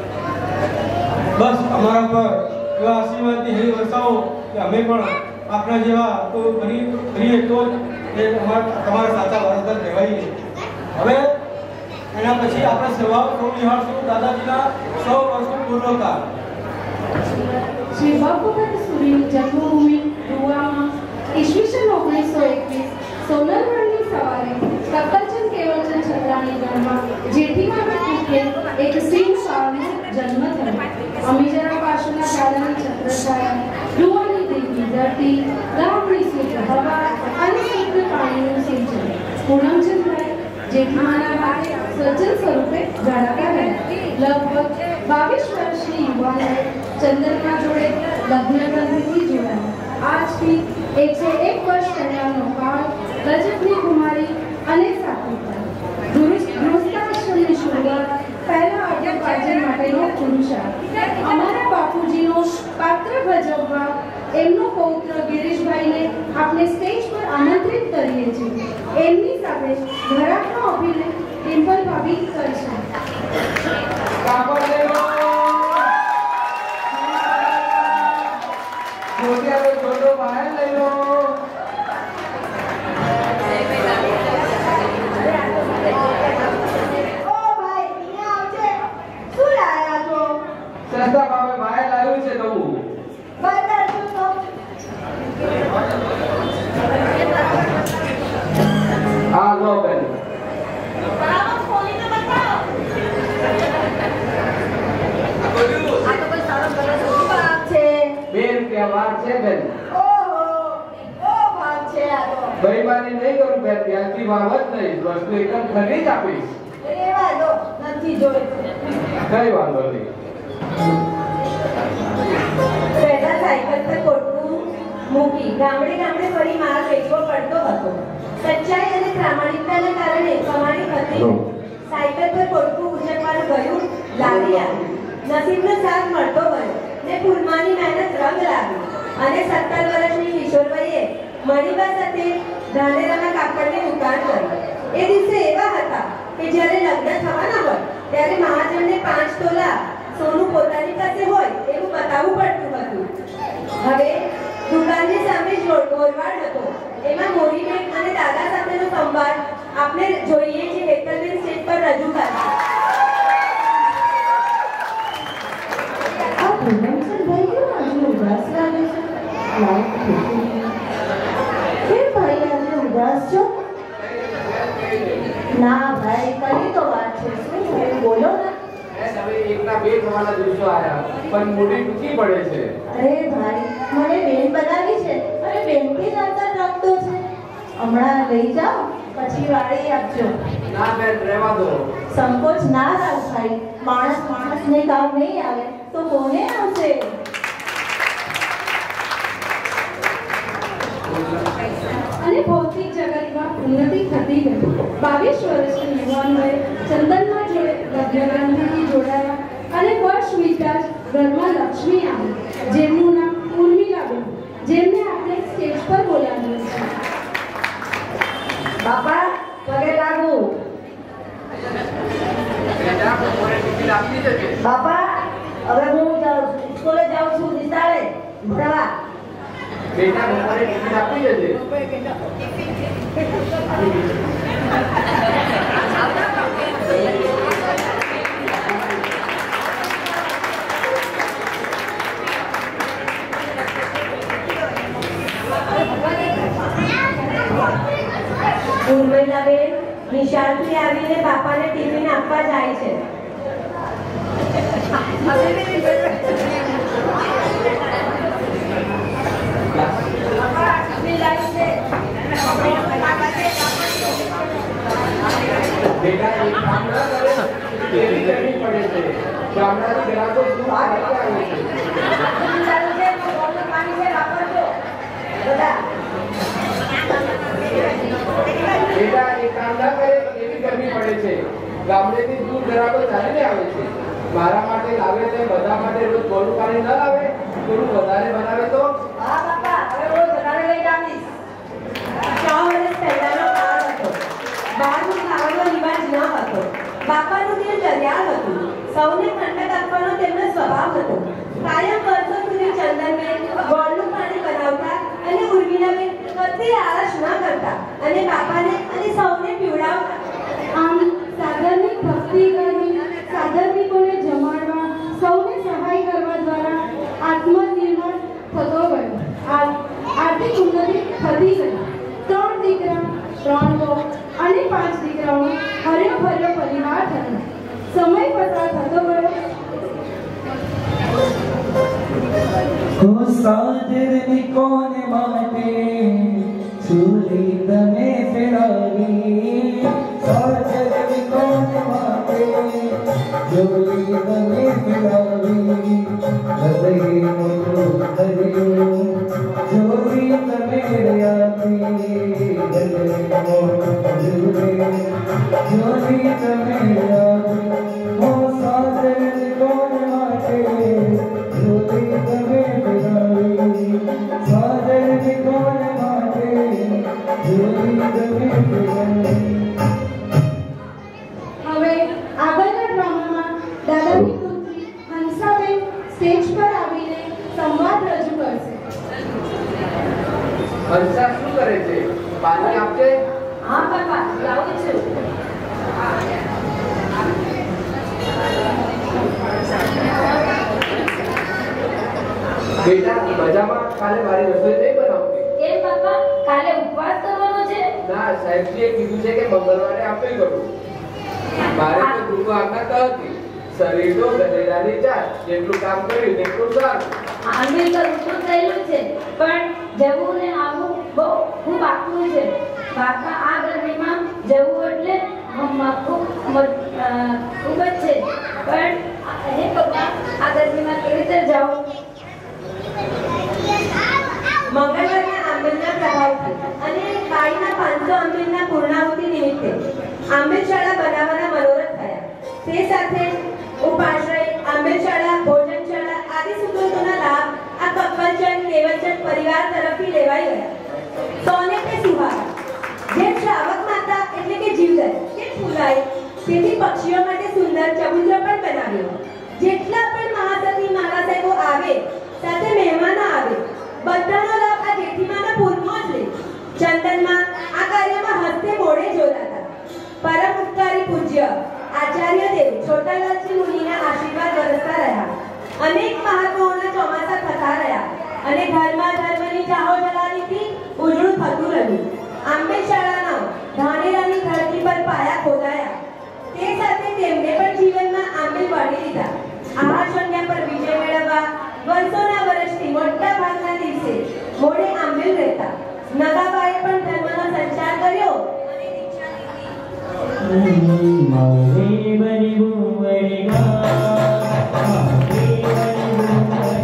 બસ અમારા પર એવા આશીર્વાદની હેલી વરસાવો કે અમે પણ આપણા જેવા તો બની કરીએ તો જ એ અમારા તમારા સાચા વારસદાર કહેવાય. હવે એના પછી આપણે સેવાઓ સૌ નિહાળશું દાદાજીના સો વર્ષનો પૂર્વકાળ. શ્રી ભગવત સુરીની જન્મભૂમિ રૂવામાં ઈસવીસન ઓગણીસો એકવીસ સોનલવણની સવારે કક્કરચંદ કેવલચંદ છત્રાણી ગણમાં જેઠીમાં પુત્રે એક સિંહ સાળનો જન્મ થયો. અમીજરા પાસેના ગાળાની છત્રછાયા, રૂવાની દીપની ધરતી, ગામની શુદ્ધ હવા અને શુદ્ધ પાણીનું સિંચન. પૂનમચંદભાઈ જેઠીમાના બાળે સજ્જન સ્વરૂપે ધરાતા રહ્યા. લગભગ બાવીસ વર્ષની યુવાને ચંદ્રમા જોડે લગ્ન બંધનથી જોડાયા. આજથી એકસો એક વર્ષ પહેલાનો કાળ રજતની કુમારી અને સાત્વિકતા. ગૃહસ્થાશ્રમની શરૂઆત પહેલા અઢાર માટેનો પુરુષાર્થ. અમારા બાપુજીનો પાત્ર ભજવવા એમનો પૌત્ર ગિરીશભાઈને આપણે સ્ટેજ પર આમંત્રિત કરીએ છીએ. એમની સાથે ઘરાકનો અભિનય ડિમ્પલ ભાભી કરશે. બેઈમાની નહીં કરું બેન, ત્યાંથી વાવત નહીં, વસ્તુ એકદમ ખરી જ આપીશ. રેવા દો, નથી જોઈતું. કઈ વાંધો નહીં. પહેલા સાયકલ પર કોટલું મૂકી ગામડે ગામડે ફરી માલ વેચવો પડતો હતો. સચ્ચાઈ અને પ્રામાણિકતાના કારણે કમાણી હતી. સાયકલ પર કોટલું ઉચકવાનું ગયું, લાવી આવી. નસીબનો સાથ મળતો ગયો ને ફૂલમાની મહેનત રંગ લાવી અને સત્તર વર્ષની કિશોરભાઈએ મણિબા સાથે ધાનેરાના કાપડની દુકાન કરી. એ દિવસે એવા હતા કે જ્યારે લગ્ન થવાના હોય ત્યારે મહાજનને પાંચ તોલા સોનું પોતાની પાસે હોય એવું બતાવવું પડતું હતું. હવે દુકાનની સામે જ ગોળવાડ હતો. એમાં મોરીબેન અને દાદા સાથેનો સંવાદ આપણે જોઈએ જે હેતલબેન સ્ટેજ પર રજૂ કરશે. આ પૂનમચંદભાઈ કેમ આજે ઉદાસ લાગે છે? લાઈટ કેમ ભાઈ આજે ઉદાસ છો? ના ભાઈ કઈ તો વાત છે, શું થયું બોલો ને. એકના બે થવાના દિવસો આયા પણ મોટી ટૂંકી પડે છે. અરે ભાઈ મને બેન બનાવી છે અને બેનથી જ અંતર રાખતો છે. હમણાં લઈ જાઓ પછી વાળી આપજો. ના બેન રહેવા દો. સંકોચ ના રાખ ભાઈ, માણસ માણસને કામ નહીં આવે તો કોને આવશે? અને ભૌતિક જગતમાં ઉન્નતિ થતી ગઈ. બાવીસ વર્ષની યુવાનોએ ચંદનમાં જોડે લગ્નબંધનથી જોડાયા અને વર્ષ વીતતા જ ઘરમાં લક્ષ્મી આવી, જેમનું નામ ઉર્મિલાબેન, જેમને આપણે સ્ટેજ પર બોલાવ્યું છે. બાપા પગે લાગુ. બાપા હવે હું જાઉં છું, સ્કૂલે જાઉં છું. નિશાળે ભણવા. બેટા બપોરે ટિફિન આપી જજે. ઉર્મિલાબેન નિશાળથી આવીને બાપાને ટિફિન આપવા જાય છે. બાપા આટલી લાઈટ છે. ગામડાની ગ્રાહકો શું આવે છે? બેટા એક કામ ના કરે તો કેવી ગરમી પડે છે. ગામડેથી દૂર ગ્રાહકો ચાલીને આવે છે. મારા માટે લાવે છે, બધા માટે રોજ ગોળું પાણી ન લાવે, થોડું વધારે બનાવે તો. હા બાપા, હવે રોજ વધારે લઈને આવીશ. છ વર્ષ પહેલાનો કાળ હતો. બહારનું ખાવાનો રિવાજ ન હતો. બાપાનું દિલ દરિયાળ હતું. સૌને ઠંડક આપવાનો તેમનો સ્વભાવ હતો. કાયમ વર્ષો સુધી ચંદનબેન ગોળનું પાણી બનાવતા અને ઉર્મિલાબેન કદી આળસ ન કરતા અને બાપાને અને સૌને પીવડાવતા. આમ સાગરની ભક્તિ કરવી, સાધનિકોને જમાડવા, સૌને સહાય કરવા દ્વારા આત્મનિર્ભર થતો ગયો. આર્થિક ઉન્નતિ થતી ગઈ. ત્રણ દીકરા, ત્રણ વહુ અને પાંચ દીકરાઓ હર્યો ભર્યો પરિવાર થયો. સમય પસાર થતો ગયો. સાજરની કોને માટે ચૂલી તમે ફેરાવી, સાજરની કોને માટે ચૂલી તમે ફેરાવી, હૃદય મોટું કર્યું ચોરી તમે આપી, હૃદય મોટું કર્યું ચોરી તમે આપી. ઓ સાજરની કોને માટે ચોરી તમે ફેરાવી, સાજરની કોને માટે ચોરી તમે ફેરાવી. હવે આગળના ડ્રામામાં દાદાની પુત્રી હંસાબેન સ્ટેજ પર આવીને સંવાદ રજૂ કરશે. હંસા શું કરે છે? પાણી આપશે? હા બાપા, લાવું છું. બેટા મજામાં? કાલે મારી રસોઈ નહીં બનાવતી? કેમ બાપા, કાલે ઉપવાસ કરવાનો છે? ના, સાહેબજીએ કીધું છે કે મંગળવારે આપે કરું. મારે તો ગુરુ આજ્ઞા હતી. શરીર તો ગધેડાની જાત, જેટલું કામ કર્યું તેટલું સારું. આંબી તો ઉઠું થયેલું છે, પણ જવું ને આવવું બહુ ખૂબ આખું છે. બાપા આ ગરમીમાં જવું એટલે ખૂબ ખૂબ જ છે. પણ હે પપ્પા, આ ગરમીમાં કેવી રીતે જાઉં? મંગળવારના આંબેલના પ્રભાવથી અને બાઈના પાંચસો આંબેલના પૂર્ણાહુતિ નિમિત્તે આંબેલશાળા બનાવવાના મનોરથ થયા. તે સાથે ઉપાશ્રય, આંબેલશાળા, ભોજનશાળા આદિ સુગંધોના લાભ આ કપ્પલચંદ કેવલચંદ પરિવાર તરફથી લેવાઈ ગયા. સોને તે સુહાગા, જેમ શ્રાવક માતા એટલે કે જીવદર કે ફૂલાઈ, તેથી પક્ષીઓ માટે સુંદર ચબુતરો પણ બનાવ્યો. જેટલા પણ મહાસતી મહારાજ સાહેબો આવે, સાથે મહેમાનો આવે, બધાનો લાભ આ જેઠીમાના પૂરમાં જ લે. ચંદનમાં આ કાર્યમાં હસ્તે મોડે જોડાતા પરમ ઉપકારી પૂજ્ય આચાર્ય દેવ છોટાલાલજી મુનિના આશીર્વાદ વરસતા રહ્યા. અનેક મહાત્માઓના ચોમાસા થતા રહ્યા અને ઘરમાં ધર્મની ચાહો જલાલીથી ઉજળું થતું રહ્યું. આંબેશાળાના ધાનેરાની ધરતી પર પાયા ખોદાયા. તે સાથે તેમને પણ જીવનમાં આંબેલ વાળી દીધા. આહાર સંજ્ઞા પર વિજય મેળવવા વર્ષોના વર્ષથી મોટા ભાગના દિવસે મોડે આંબેલ રહેતા. નગાબાએ પણ ધર્મનો સંચાર કર્યો અને દીક્ષા લીધી. મારે બનવું વળગા, મારે બનવું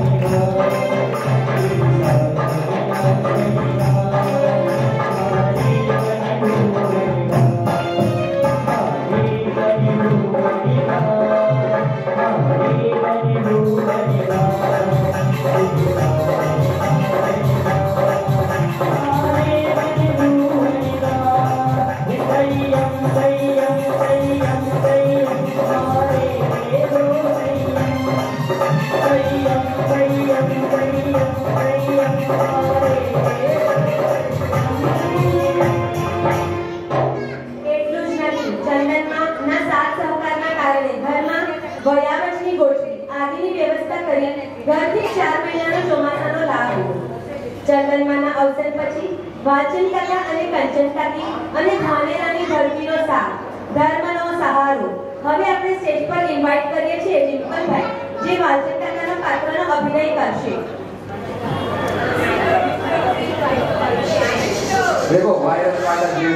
ચંદનમાના અવસર પછી વાચન કાકા અને કંચન કાકી અને ધાનેરાની ધરતીનો સાથ, ધર્મનો સહારો. હવે આપણે સ્ટેજ પર ઇન્વાઇટ કરીએ છીએ ડિમ્પલભાઈ, જે વાચન કાકાના પાત્રનો અભિનય કરશે. देखो वायरस वाला जीव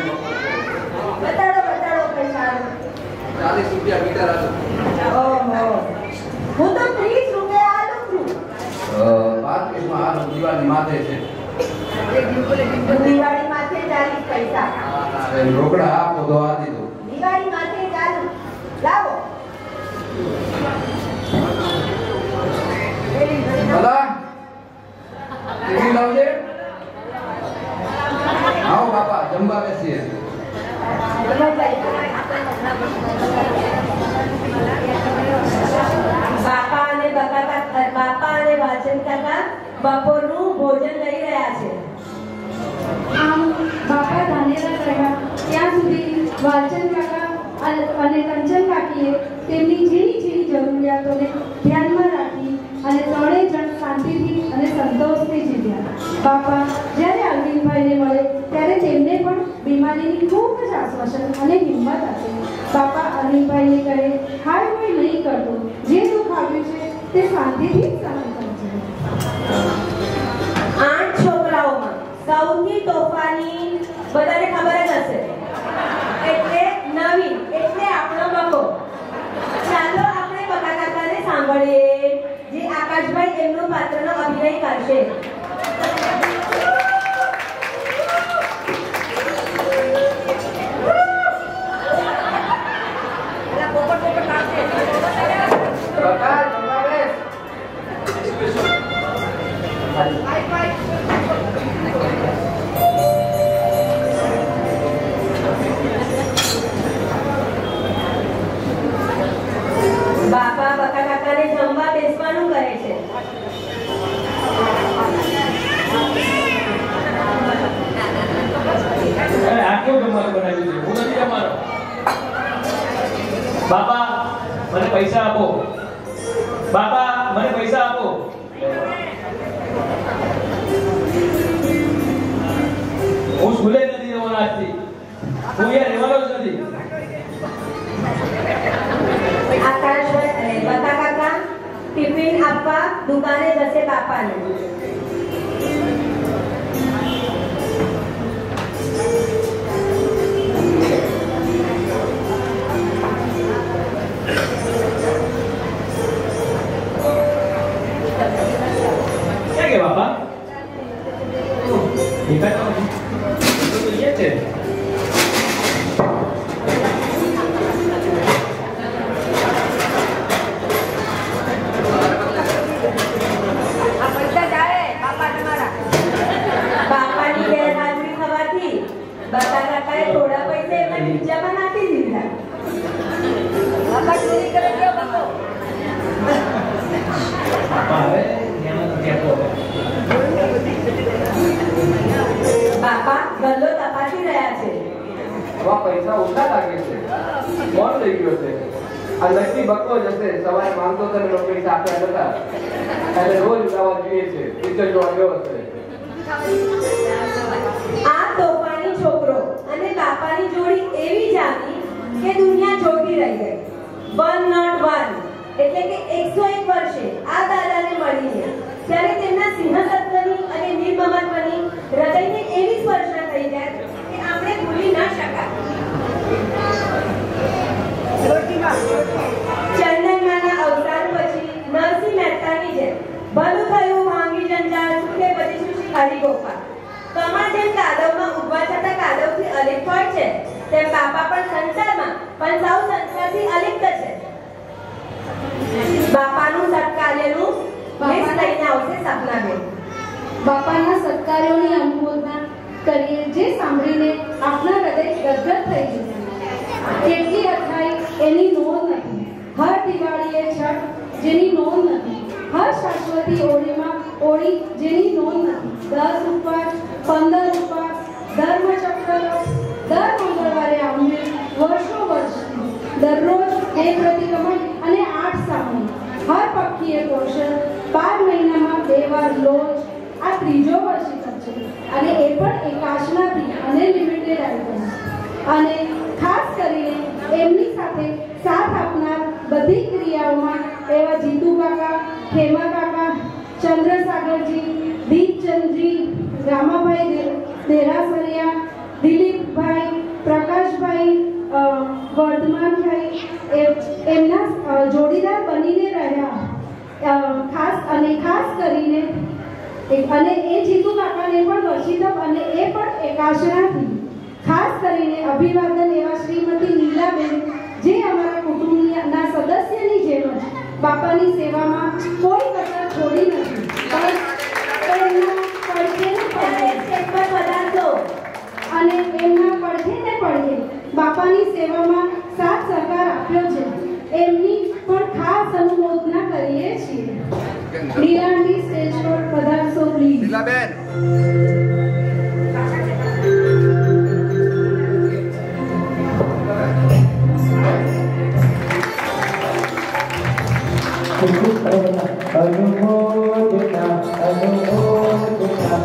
બતાડો બતાડો પૈસા चालीस रुपया मीटर आ ઓહો હું તો ત્રીસ રૂપિયા આલું છું. પાંચ કેસમાં આ દિવાળી માથે છે. દિવાળી માથે ચાલીસ પૈસા. રોકડા આપો તો આ દીધો. દિવાળી માથે ચાલુ લાવો. દાદા ટીવી લાવજે. આવો બાપા જમવા બેસીએ. બાપા અને બકાકા બાપા અને વાચન કાકા બપોરનું ભોજન લઈ રહ્યા છે. આમ બાપા ધાનેરા રહ્યા ત્યાં સુધી વાલચંદ કાકા અને કંચન કાકીએ તેમની ઝીણી ઝીણી જરૂરિયાતોને ધ્યાનમાં રાખી અને ત્રણેય જણ શાંતિથી અને સંતોષથી જીવ્યા. બાપા જ્યારે અરવિંદભાઈને મળે ત્યારે તેમને પણ બીમારીની ખૂબ જ આશ્વાસન અને હિંમત આપે. બાપા અરવિંદભાઈને કહે, હાય કોઈ નહીં કરતો, જે દુઃખ આવ્યું છે તે શાંતિથી સહન કરજે. આઠ છોકરાઓમાં સૌથી તોફાની બધાને ખબર જ હશે એટલે નવીન એટલે આપણો બકો. ચાલો આપણે બકા કાકાને સાંભળીએ જે આકાશભાઈ એમનું પાત્રનો અભિનય કરશે. બાપા બકા કાકાને જમવા બેસવાનું કહે છે. અરે આ કેવું જમવાનું બનાવ્યું છે? હું નથી જમવાનો. બાપા મને પૈસા આપો. બાપા મને પૈસા આપો. હું સ્કૂલે નથી જવાનો આજથી. હું અહીંયા રહેવાનો જ નથી. આકાશભાઈ અને બકા કાકા ટિફિન આપવા દુકાને જશે બાપાને. ક્યાં ગયા બાપા? દેખાતા નથી. તો અહીંયા છે. બાપાની ગેરહાજરી થવાથી બકા કાકાએ થોડા પૈસા એમના ખીચામાં નાખી દીધા. બાપા ચોરી કરે ગયો બાપો. બાપા ગલ્લો તપાસી રહ્યા છે. આવા પૈસા ઓછા લાગે છે. કોણ લઈ ગયો છે? આ નક્કી બકો જ હશે. સવારે માંગતો તો પૈસા આપ્યા હતા. એટલે રોજ ઉડાવવા જોઈએ છે. પિક્ચર જોવા ગયો હશે. આ તોફાની છોકરો અને બાપાની જોડી એવી જામી કે દુનિયા જોગી રહી ગઈ. વન નોટ વન એટલે કે એકસો એક વર્ષે આ દાદાને મળીને ત્યારે તેમના સિંહસત્વની અને નિર્મમત્વની હૃદયને એવી સ્પર્શા થઈ જાય કે આપણે ભૂલી ન શકાય. ચંદનમાના અવસાન પછી નરસિંહ મહેતાની જેમ ભલું થયું ભાંગી જંજાળ છૂટે પછી સુશી હરિગોપાલ. કમળ જેમ કાદવમાં ઉભા છતાં કાદવથી અલિપ્ત હોય છે તેમ બાપા પણ સંસારમાં પણ સૌ સંસારથી અલિપ્ત છે. બાપાનું સત્કાર્યનું લેશ લઈને આવશે સપનાબેન. બાપાના સત્કાર્યોની અનુમોદના કરીએ જે સાંભળીને આપના હૃદય ગદગદ થઈ જશે. કેટલી અથાઈ એની નોંધ નથી. હર દિવાળીએ છઠ જેની નોંધ નથી. હર શાશ્વતી ઓળીમાં ઓળી જેની નોંધ નથી. દસ ઉપવાસ, પંદર ઉપવાસ, ધર્મચક્ર, દર મંગળવારે આમને વર્ષો વર્ષથી દરરોજ એક પ્રતિક્રમણ અને આઠ સામૂહિક. હર પક્ષીએ પોષણ, બાર મહિનામાં બે વાર લોજ. આ ત્રીજો વર્ષિક છે અને એ પણ એકાશનાથી અને લિમિટેડ આઈટમ. અને ખાસ કરીને એમની સાથે સાથ આપનાર બધી ક્રિયાઓમાં એવા જીતુ કાકા, ખેમા કાકા, ચંદ્રસાગરજી, દીપચંદજી, રામાભાઈ દેરાસરિયા, દિલીપભાઈ, પ્રકાશભાઈ, વર્ધમાનભાઈ એમના જોડીદાર બનીને રહ્યા. કરીને એક અને એ જીતુ કાકાને પણ વર્ષિતપ અને એ પણ એકાશનાથી ખાસ કરીને અભિવાદન એવા શ્રીમતી નીલાબેન જે અમારા કુટુંબના સદસ્યની જેમ જ બાપાની સેવામાં કોઈ કસર છોડી નથી પણ એમના પડખે ને પડખે પદાર્થો અને એમના પડખે ને પડખે બાપાની સેવામાં સાથ સહકાર આપ્યો છે એમની પણ ખાસ અનુમોદના કરીએ છીએ. નીલાંબી સ્ટેજ પર પધારશો પ્લીઝ. નીલાબેન अनुमोदना अनुमोदना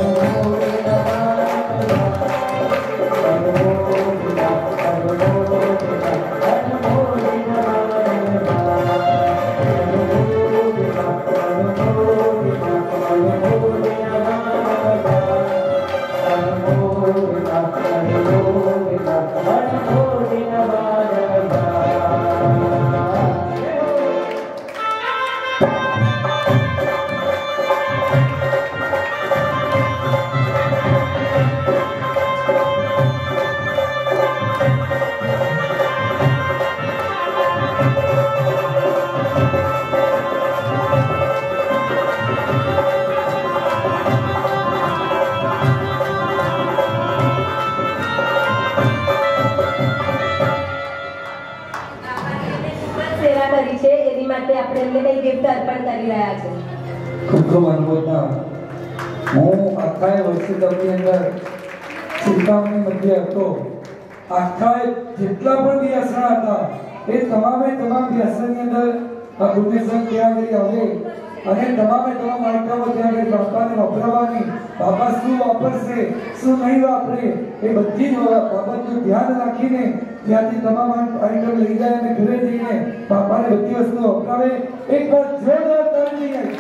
આખા જેટલા પણ વ્યસન હતા એ તમામે તમામ વ્યસનની અંદર આ ગુણેશન ત્યાં આગળ આવે અને તમામે તમામ આઈટમો ત્યાં આગળ બાપાને વપરાવાની બાપા શું વાપરશે શું નહીં વાપરે એ બધી જ બાબતનું ધ્યાન રાખીને ત્યાંથી તમામ આઈટમ લઈ જાય અને ઘરે જઈને બાપાને બધી વસ્તુ વપરાવે. એક વાર જોરદાર તાળી જાય.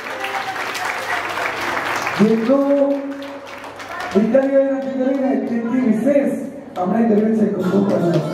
જેટલું દીકરીઓએ નથી કરીને તેથી વિશેષ हमने કર્યું છે ખૂબ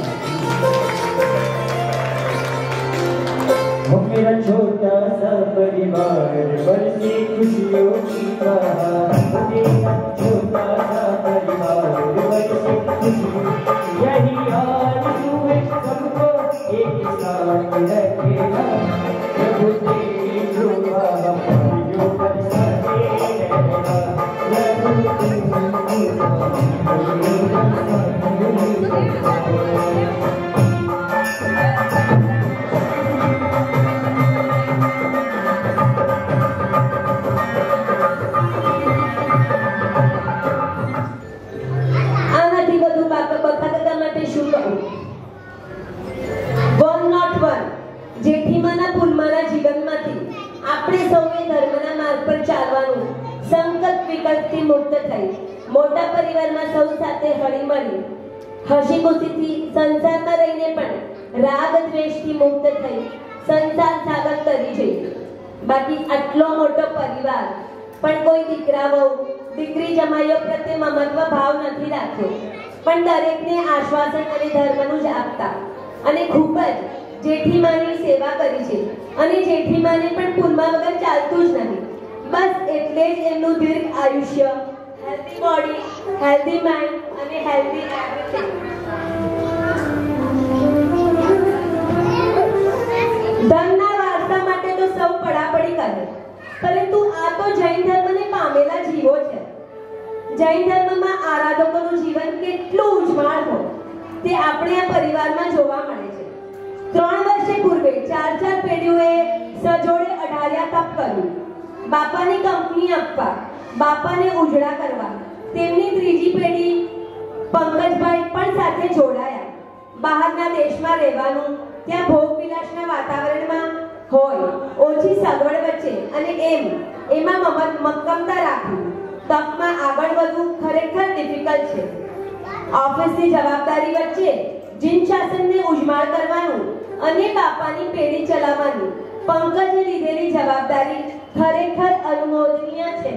वो मेरा छोटा सा परिवार बरसी खुशियों की बहार वो मेरा छोटा सा परिवार बरसी खुशियों यही आरज़ू है सबको एक साथ रखेगा प्रभु तेरी कृपा हमारियों पर साथे रहेगा प्रभु तेरी कृपा हमारियों पर साथे रहेगा. જેઠીમાના પુલમાના જીવનમાંથી આપણે સૌએ ધર્મના માર્ગ પર ચાલવાનું સંકલ્પ વિકલ્પથી મુક્ત થઈ મોટા પરિવારમાં સૌ સાથે હળીમળી હસી ખુશીથી સંસારમાં રહીને પણ રાગ દ્વેષથી મુક્ત થઈ સંસાર સાગર તરી જઈ. બાકી આટલો મોટો પરિવાર પણ કોઈ દીકરા વહુ દીકરી જમાઈઓ પ્રત્યે મમત્વ ભાવ નથી રાખ્યો પણ દરેકને આશ્વાસન અને ધર્મનું જ આપતા અને ખૂબ જ જેઠીમાની સેવા કરી છે અને જેઠીમાને પણ પુલમા વગર ચાલતું જ નહીં. બસ એટલે જ એમનું દીર્ઘ આયુષ્ય, હેલ્ધી બોડી, હેલ્ધી માઇન્ડ અને હેલ્ધી એવરીથિંગ. ધનના વારસા માટે તો સૌ પડાપડી કરે પરંતુ આ તો જૈન ધર્મને પામેલા જીવો છે. જૈન ધર્મમાં આરાધકોનું જીવન કેટલું ઉજ્જવળ હોય તે આપણે આ પરિવારમાં જોવા મળે છે. ત્રણ વર્ષે પૂર્વે ચાર ચાર પેઢીઓએ સજોડે અઢારિયા તપ કર્યું. બાપાની કંપની આપવા, બાપાને ઉજળા કરવા. તેમની ત્રીજી પેઢી પંકજભાઈ પણ સાથે જોડાયા. બહારના દેશમાં રહેવાનું, ત્યાં ભોગ વિલાસના વાતાવરણમાં હોય, ઓછી સગવડ વચ્ચે અને એમ એમાં મક્કમતા રાખવી, તપમાં આગળ વધવું ખરેખર ડિફિકલ્ટ છે. ઓફિસની જવાબદારી વચ્ચે જીન શાસનને ઉજ્જવળ કરવાનું અને બાપાની પેઢી ચલાવવાની પંકજે લીધેલી જવાબદારી ખરેખર અનુમોદનીય છે.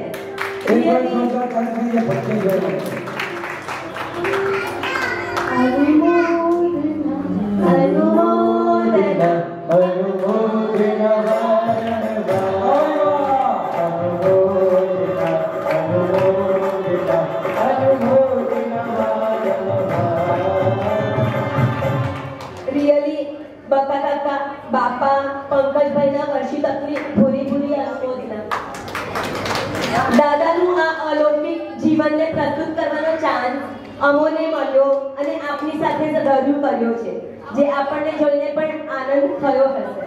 અમોને મળ્યો અને આપની સાથે રજૂ કર્યો છે, જે આપણને જોઈને પણ આનંદ થયો હશે.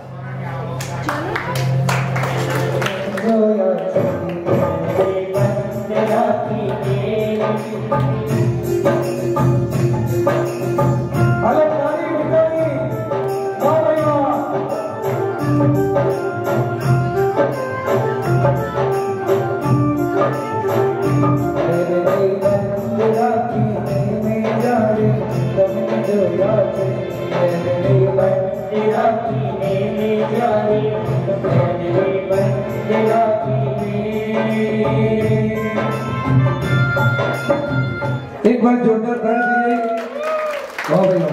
एक बार जोरदार ताली दीजिए। वाह भैया।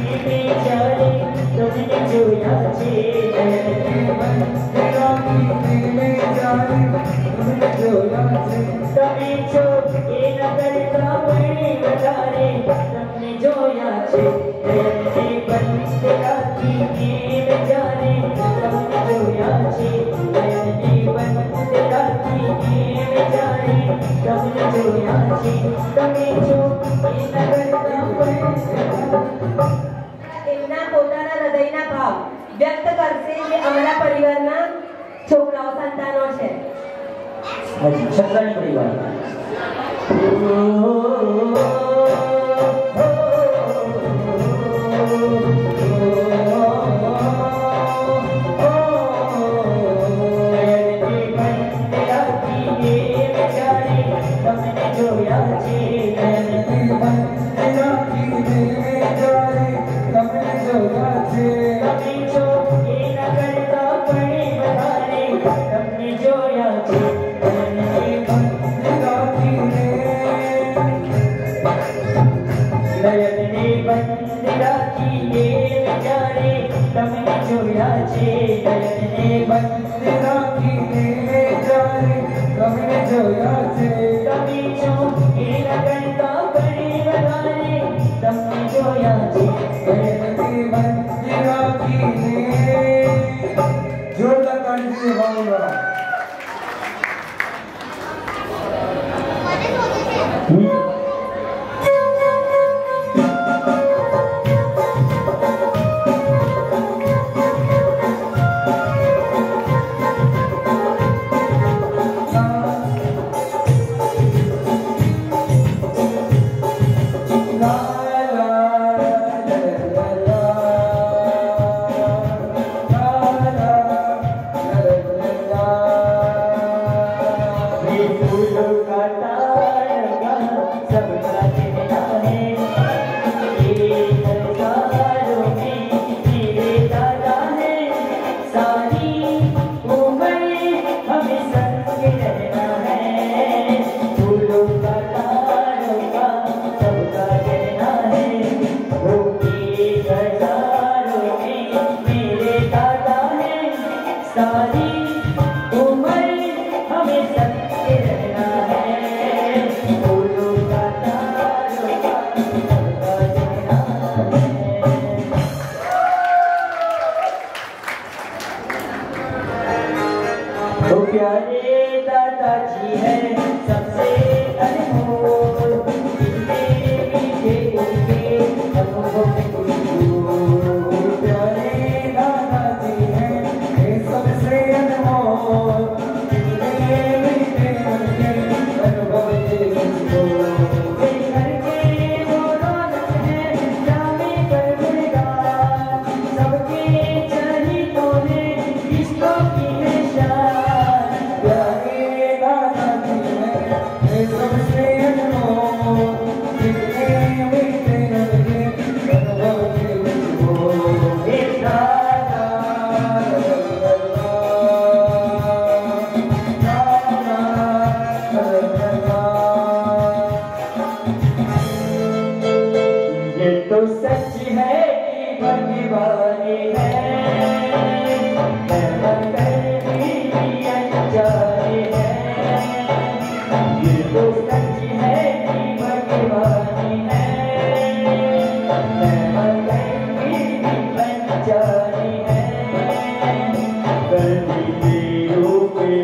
એમના પોતાના હૃદયના ભાવ વ્યક્ત કરશે જે અમારા પરિવારના છોકરાઓ સંતાનો છે. છત્રાણી પરિવાર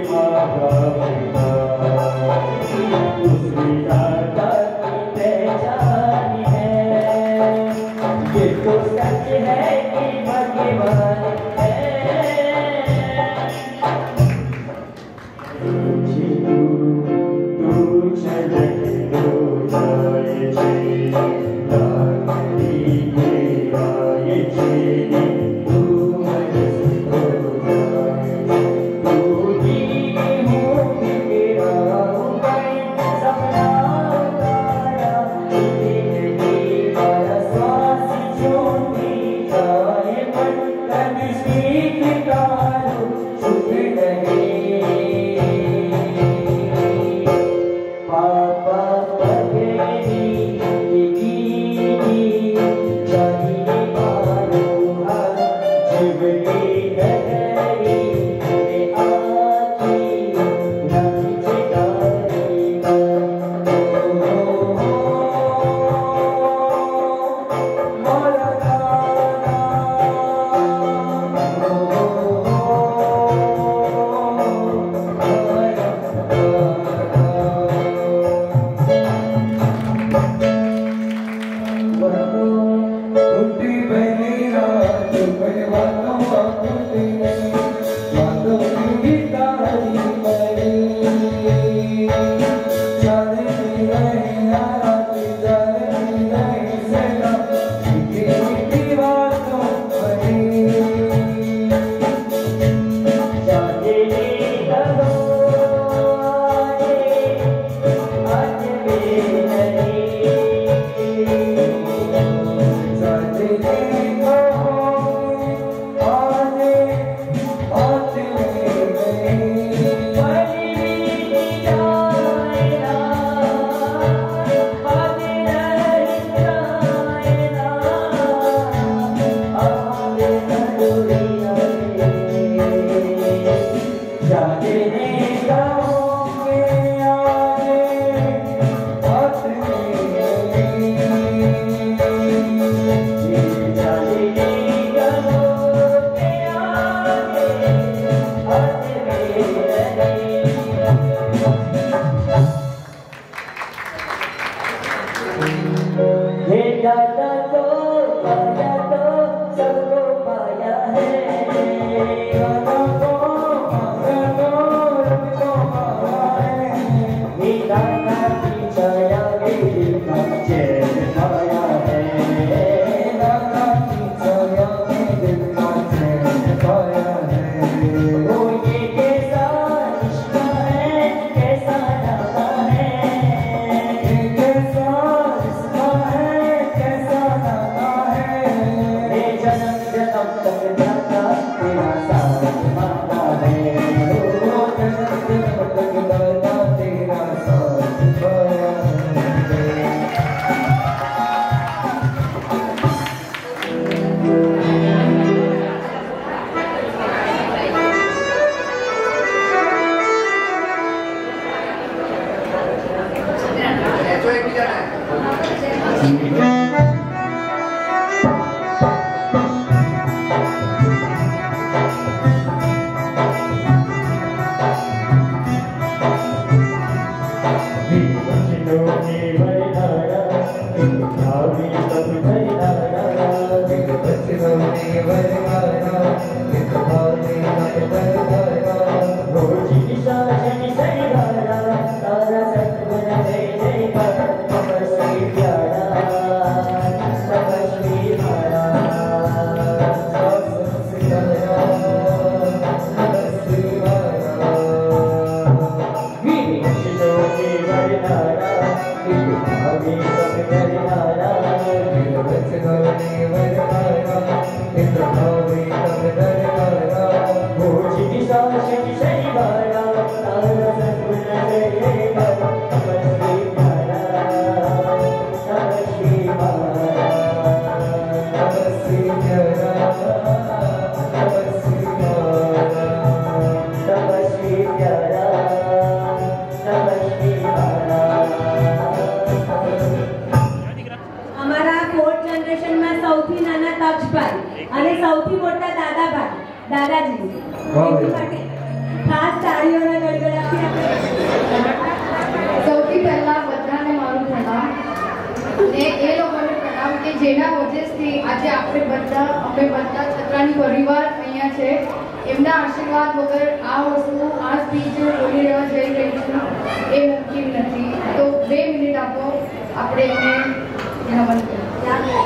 उसकी दाता की पहचान सच है कि भगवान સૌથી પહેલા બધાને મારું પ્રણામ ને એ લોકોને પ્રણામ કે જેના વજહથી આજે આપણે બધા અમે બધા છત્રાની પરિવાર અહીંયા છે, એમના આશીર્વાદ વગર આ વસ્તુ આ સ્પીચ બોલી રહેવા જઈ રહી છું એ મુમકિન નથી. તો બે મિનિટ આપો, આપણે એમને નમન કરીએ.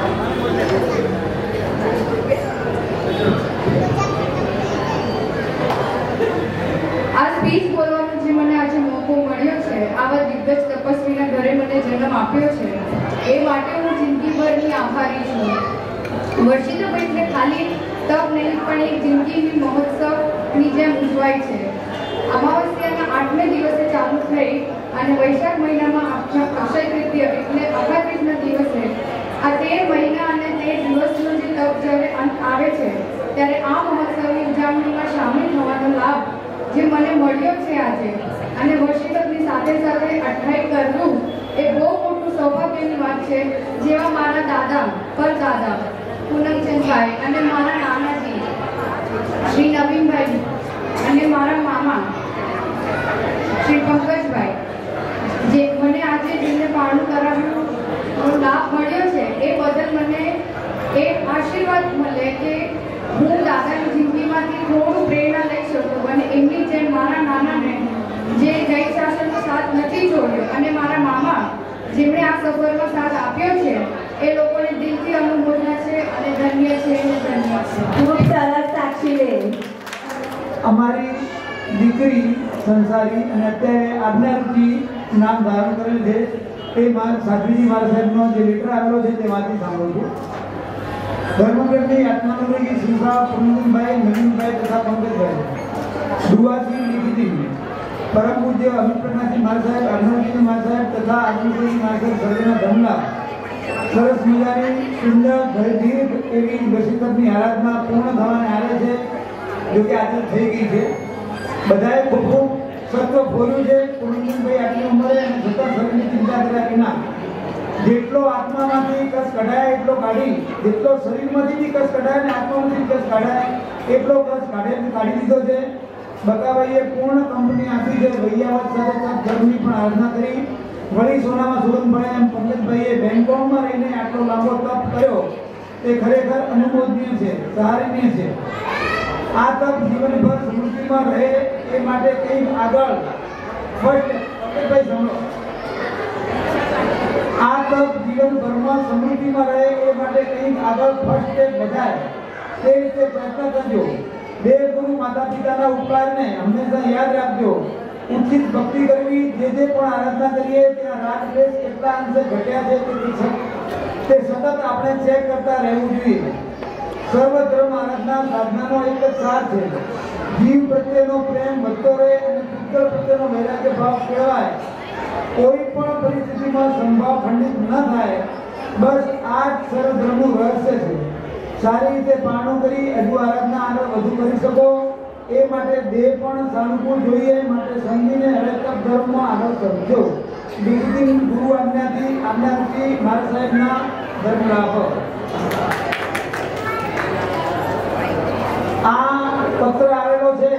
આ સ્પીચ બોલવાનો જે મને આજે મોકો મળ્યો છે, આવા દિગ્ગજ તપસ્વીના ઘરે મને જન્મ આપ્યો છે, એ માટે હું જિંદગીભરની આભારી છું. વર્ષિતપ એટલે ખાલી તપ નહીં પણ એક જિંદગીની મહોત્સવની જેમ ઉજવાય છે. અમાવસ્યાના આઠમે દિવસે ચાલુ થઈ અને વૈશાખ મહિનામાં અક્ષય તૃતીય એટલે અખાત્રીજના દિવસે આ તેર મહિના અને તેર દિવસનો જે તપ જ્યારે અંત આવે છે, ત્યારે આ મહોત્સવની ઉજવણીમાં સામેલ થવાનો લાભ જે મને મળ્યો છે આજે, અને વર્ષિતપની સાથે સાથે અઠ્ઠાઈ કરવું એ બહુ મોટું સૌભાગ્યની વાત છે. જેવા મારા દાદા પરદાદા પૂનમચંદભાઈ અને મારા નાનાજી શ્રી નવીનભાઈ અને મારા મામા શ્રી પંકજભાઈ, જે મને આજે જેમને પારણું કરાવ્યું લાભ મળ્યો છે, એ બદલ મને એ આશીર્વાદ મળે કે હું દાદાની જિંદગીમાંથી થોડું પ્રેરણા લઈ શકું, અને એમની જેમ મારા નાનાને જે જૈન શાસનનો સાથ નથી છોડ્યો, અને મારા મામા જેમણે આ સફરમાં સાથ આપ્યો છે, એ લોકોને દિલથી અનુમોદના છે અને ધન્ય છે ધન્ય છે. ખૂબ સરસ સાક્ષીબેન. અમારી દીકરી સંસારી અને અત્યારે આજ્ઞારૂપી નામ ધારણ કરેલ છે, તે મારા સાધ્વીજી મારા સાહેબનો જે લેટર આવેલો છે તે વાંચી સાંભળું છું. ધર્મગઢની આત્માનુરાગી શ્રીભાવ પૂર્ણભાઈ, નવીનભાઈ તથા પંકજભાઈ દુવાજી લીધી પરમ પૂજ્ય અમિત પ્રકાશજી મારા સાહેબ, આજ્ઞારૂપી મારા સાહેબ તથા આજ્ઞારૂપી મારા સાહેબ સર્વેના ધનલા સરસ મજાની સુંદર ભયદીર્ઘ એવી વર્ષિતપની આરાધના પૂર્ણ થવાને આવે છે, જો કે આજે થઈ ગઈ છે. બધાએ ખૂબ ખૂબ સત્વ ભોર્યું છે. પૂર્ણભાઈ આટલી ઉંમરે અને છતાં શરીરની ચિંતા કર્યા વિના જેટલો આત્મામાંથી કસ કઢાય એટલો કાઢી, જેટલો શરીરમાંથી બી કસ કઢાય અને આત્મામાંથી કસ કાઢાય એટલો કસ કાઢે કાઢી દીધો છે. બકાભાઈએ પૂર્ણ કંપની આપી છે. વૈયાવત સાથે તપ ધર્મની પણ આરાધના કરી. વળી સોનામાં સુગંધ ભળે એમ પંકજભાઈએ બેંગકોકમાં રહીને આટલો લાંબો તપ કર્યો, તે ખરેખર અનુમોદનીય છે, સહારનીય છે. આ તપ જીવનભર સમૃદ્ધિમાં રહે એ માટે કંઈક આગળ ફર્સ્ટ પંકજભાઈ સાંભળો, આ તપ જીવનભરમાં સમૃદ્ધિમાં રહે એ માટે કંઈક આગળ ફર્સ્ટ સ્ટેપ વધારે તે રીતે પ્રયત્ન કરજો. દેવ ગુરુ માતા પિતાના ઉપકારને હંમેશા યાદ રાખજો. ઉચિત ભક્તિ કરવી, જે જે પણ આરાધના કરીએ ત્યાં રાગ દ્વેષ કેટલા અંશે ઘટ્યા છે તે સતત આપણે ચેક કરતા રહેવું જોઈએ. સર્વ ધર્મ આરાધના સાધનાનો એક જ સાર છે. જીવ પ્રત્યેનો પ્રેમ વધતો રહે અને પુત્ર પ્રત્યેનો વૈરાગ્ય ભાવ કેળવાય. કોઈ પણ પરિસ્થિતિમાં સંભાવ ખંડિત ન થાય, બસ આ જ સર્વ ધર્મનું રહસ્ય છે. સારી રીતે પારણું કરી હજુ આરાધના આગળ વધુ કરી શકો એ માટે દેહ પણ સાનુકૂળ જોઈએ. માટે સંગીને હવે તપ ધર્મમાં આગળ કરજો. ડિગ્રી ગુરુ આજ્ઞાથી આજ્ઞાથી મારા સાહેબના ધર્મ લાભ. આ પત્ર આવેલો છે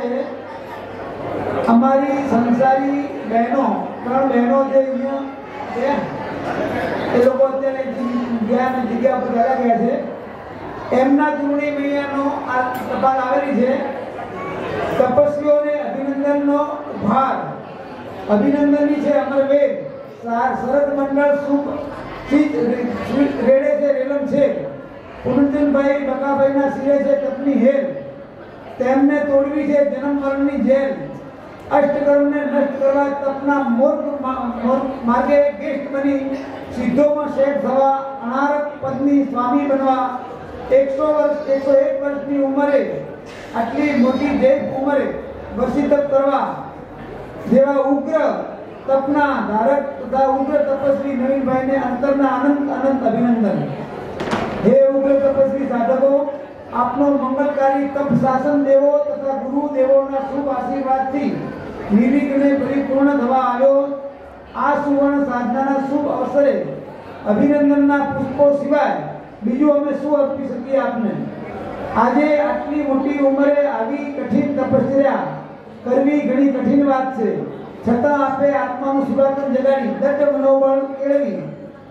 અમારી સંસારી બહેનો, ત્રણ બહેનો જે અહીંયા છે, એ લોકો અત્યારે ગયા ને જગ્યા પર ગયા ગયા છે, એમના ચૂંટણી મૈયાનો આ ટપાલ આવેલી છે. તપસ્વીઓને અભિનંદનનો ભાર. અભિનંદનની છે અમરવેદ શરદ મંડળ શુભ રેડે છે રેલમ છે. પૂનમચંદભાઈ બકાભાઈના શિરે છે તપની હેલ. તેમને તોડવી છે જન્મ મરણની જેલ. અષ્ટકર્મને નષ્ટ કરવા તપના મોર્ગ માર્ગે ગેસ્ટ બની સિદ્ધોમાં શેઠ થવા, અનારક પદની સ્વામી બનવા, એકસો વર્ષ એકસો એક વર્ષની ઉંમરે આટલી મોટી દેવ ઉંમરે વર્ષિતપ કરવા જેવા ઉગ્ર તપના ધારક તથા ઉગ્ર તપસ્વી નવીનભાઈને અંતરના અનંત અનંત અભિનંદન. હે ઉગ્ર તપસ્વી સાધકો, આપનો મંગલકારી તપ શાસન દેવો તથા ગુરુ દેવોના શુભ આશીર્વાદથી નિર્વિઘ્ને પરિપૂર્ણ થવા આવ્યો. આ સુવર્ણ સાધનાના શુભ અવસરે અભિનંદનના પુષ્પો સિવાય બીજું અમે શું અર્પી શકીએ આપને. આજે આટલી મોટી ઉંમરે આવી કઠિન તપસ્યા કરવી ઘણી કઠિન વાત છે, છતાં આપે આત્માનું સુરાતન જગાડી દઢ મનોબળ કેળવી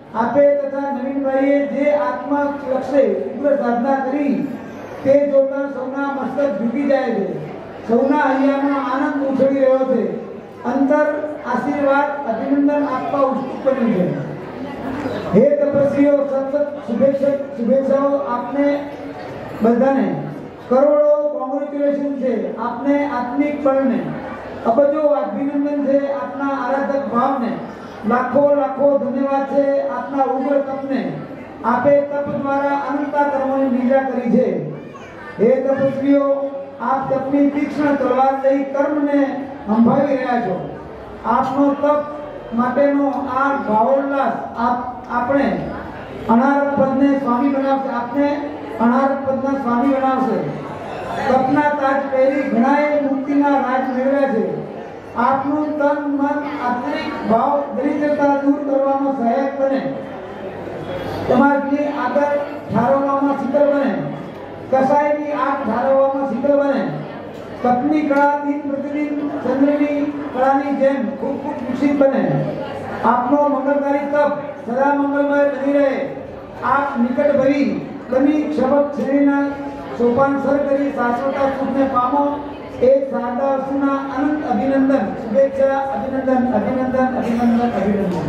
આપે તથા નવીનભાઈએ જે આત્મલક્ષે ઉગ્ર સાધના કરી તે જોતા સૌના મસ્તક ઝૂકી જાય છે, સૌના હૈયામાં આનંદ ઉછળી રહ્યો છે, અંતર આશીર્વાદ અભિનંદન આપવા ઉત્સુક બન્યું છે। હે તપસ્વીઓ, સતત શુભેચ્છા શુભેચ્છાઓ આપને બધાને, કરોડો કોંગ્રેચ્યુલેશન છે આપને આત્મિક ફળને, અબજો અભિનંદન છે આપના આરાધક ભાવને, લાખો લાખો ધન્યવાદ છે આપના ઉગ્ર તપને, આપે તપ દ્વારા અનંતા કર્મોની નિદ્રા કરી છે। હે તપસ્વીઓ, આપ તપની તીક્ષ્ણ તલવાર લઈ કર્મને સંભાળી રહ્યા છો। આપનો તપ માટેનો આ ભાવોલ્લાસ આપ આપણે અનારત પદને સ્વામી બનાવશે, આપને અનારત પદના સ્વામી બનાવશે। તપના તાજ પહેરી ઘણાએ મુક્તિના રાજ મેળવ્યા છે। આપનું તન મન આંતરિક ભાવ દરિદ્રતા દૂર કરવામાં સહાયક બને, તમારી આગળ ઠારવવામાં શીતળ બને, કસાયની આગ ઠારવવામાં શીતળ બને, તપની કળા દિન પ્રતિદિન ચંદ્રની કળાની જેમ ખૂબ ખૂબ વિકસિત બને। આપનો મંગલકારી તપ સદા મંગલમય બની રહે। આપ નિકટ ભરી બની શબદ શ્રેણીના સોપાન સર કરી શાશ્વતા સુખને પામો। એક શારદા વસ્તુના અનંત અભિનંદન, શુભેચ્છા, અભિનંદન, અભિનંદન, અભિનંદન, અભિનંદન।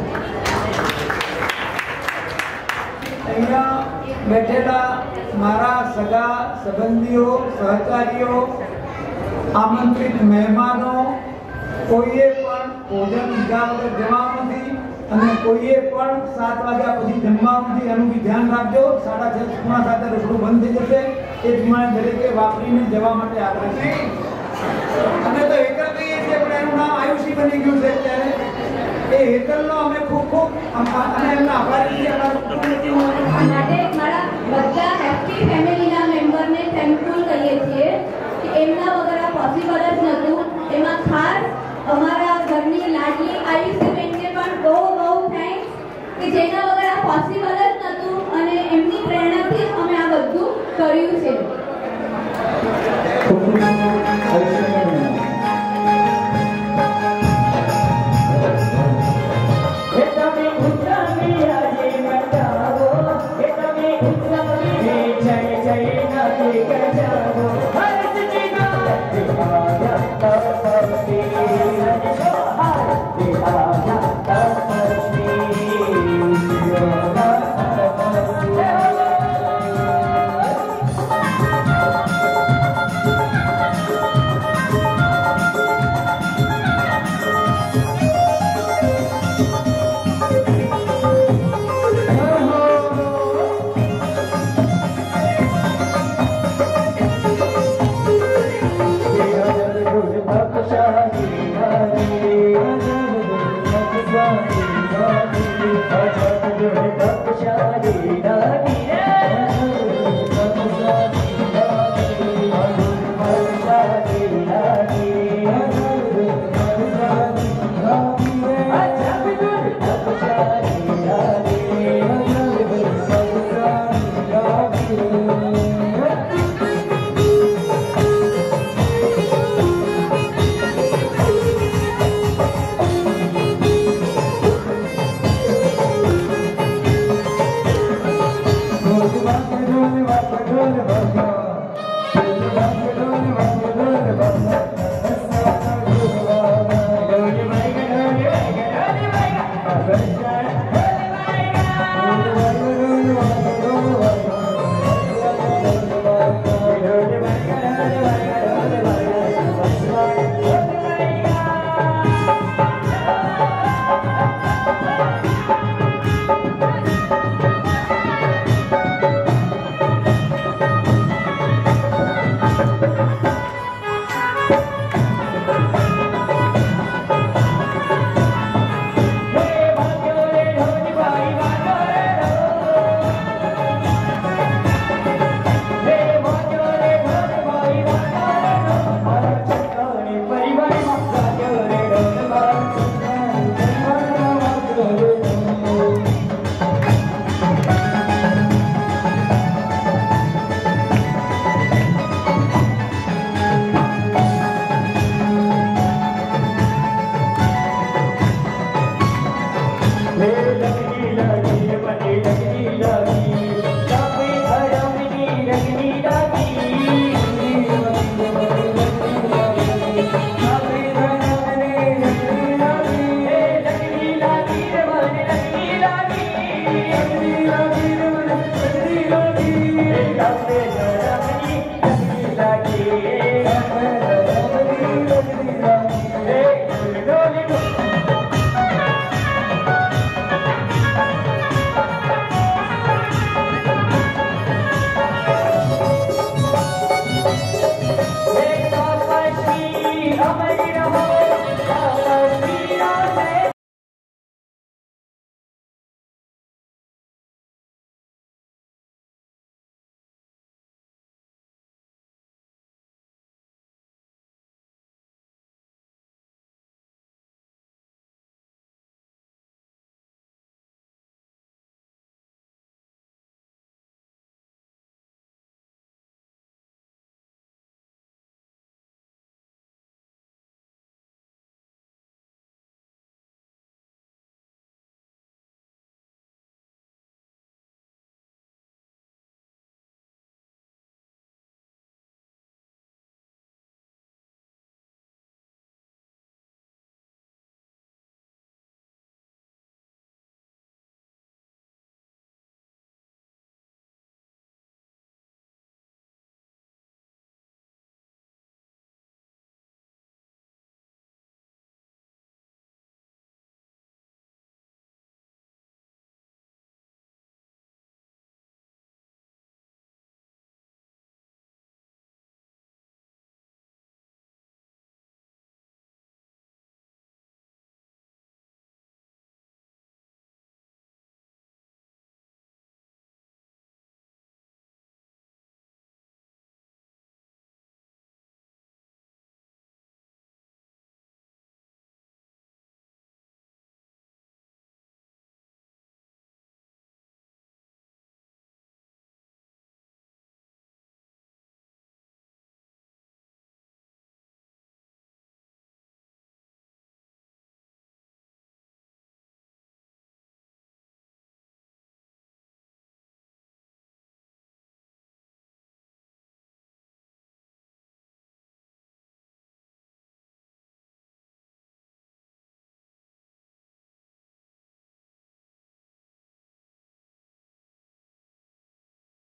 અહીંયા બેઠેલા મારા સગા સંબંધીઓ, સહચારીઓ, આમંત્રિત મહેમાનો, કોઈએ પણ ભોજન લીધા વગર જવાનું નથી અને કોઈએ પણ સાત વાગ્યા પછી જમવાનું નથી, એનું બી ધ્યાન રાખજો। સાડા છ પૂર્ણ સાથે રસોડું બંધ થઈ જશે, એ પ્રમાણે દરેકે વાપરીને જવા માટે આગ્રહ છે। અમે તો હેતલ કહીએ છીએ પણ એનું નામ આયુષી બની ગયું છે અત્યારે। એ હેતલનો અમે ખૂબ ખૂબ અને એમના આભારી છીએ। માટે મારા બધા હેપી ફેમિલીના મેમ્બરને થેન્કફુલ કહીએ છીએ કે એમના વગર આ પોસિબલ જ નહોતું। એમાં ખાસ અમારા ઘરની લાડલી આયુષી બેનને પણ બહુ બહુ થેન્ક્સ કે જેના વગર આ પોસિબલ જ નહોતું અને એમની પ્રેરણાથી અમે આ બધું કર્યું છે।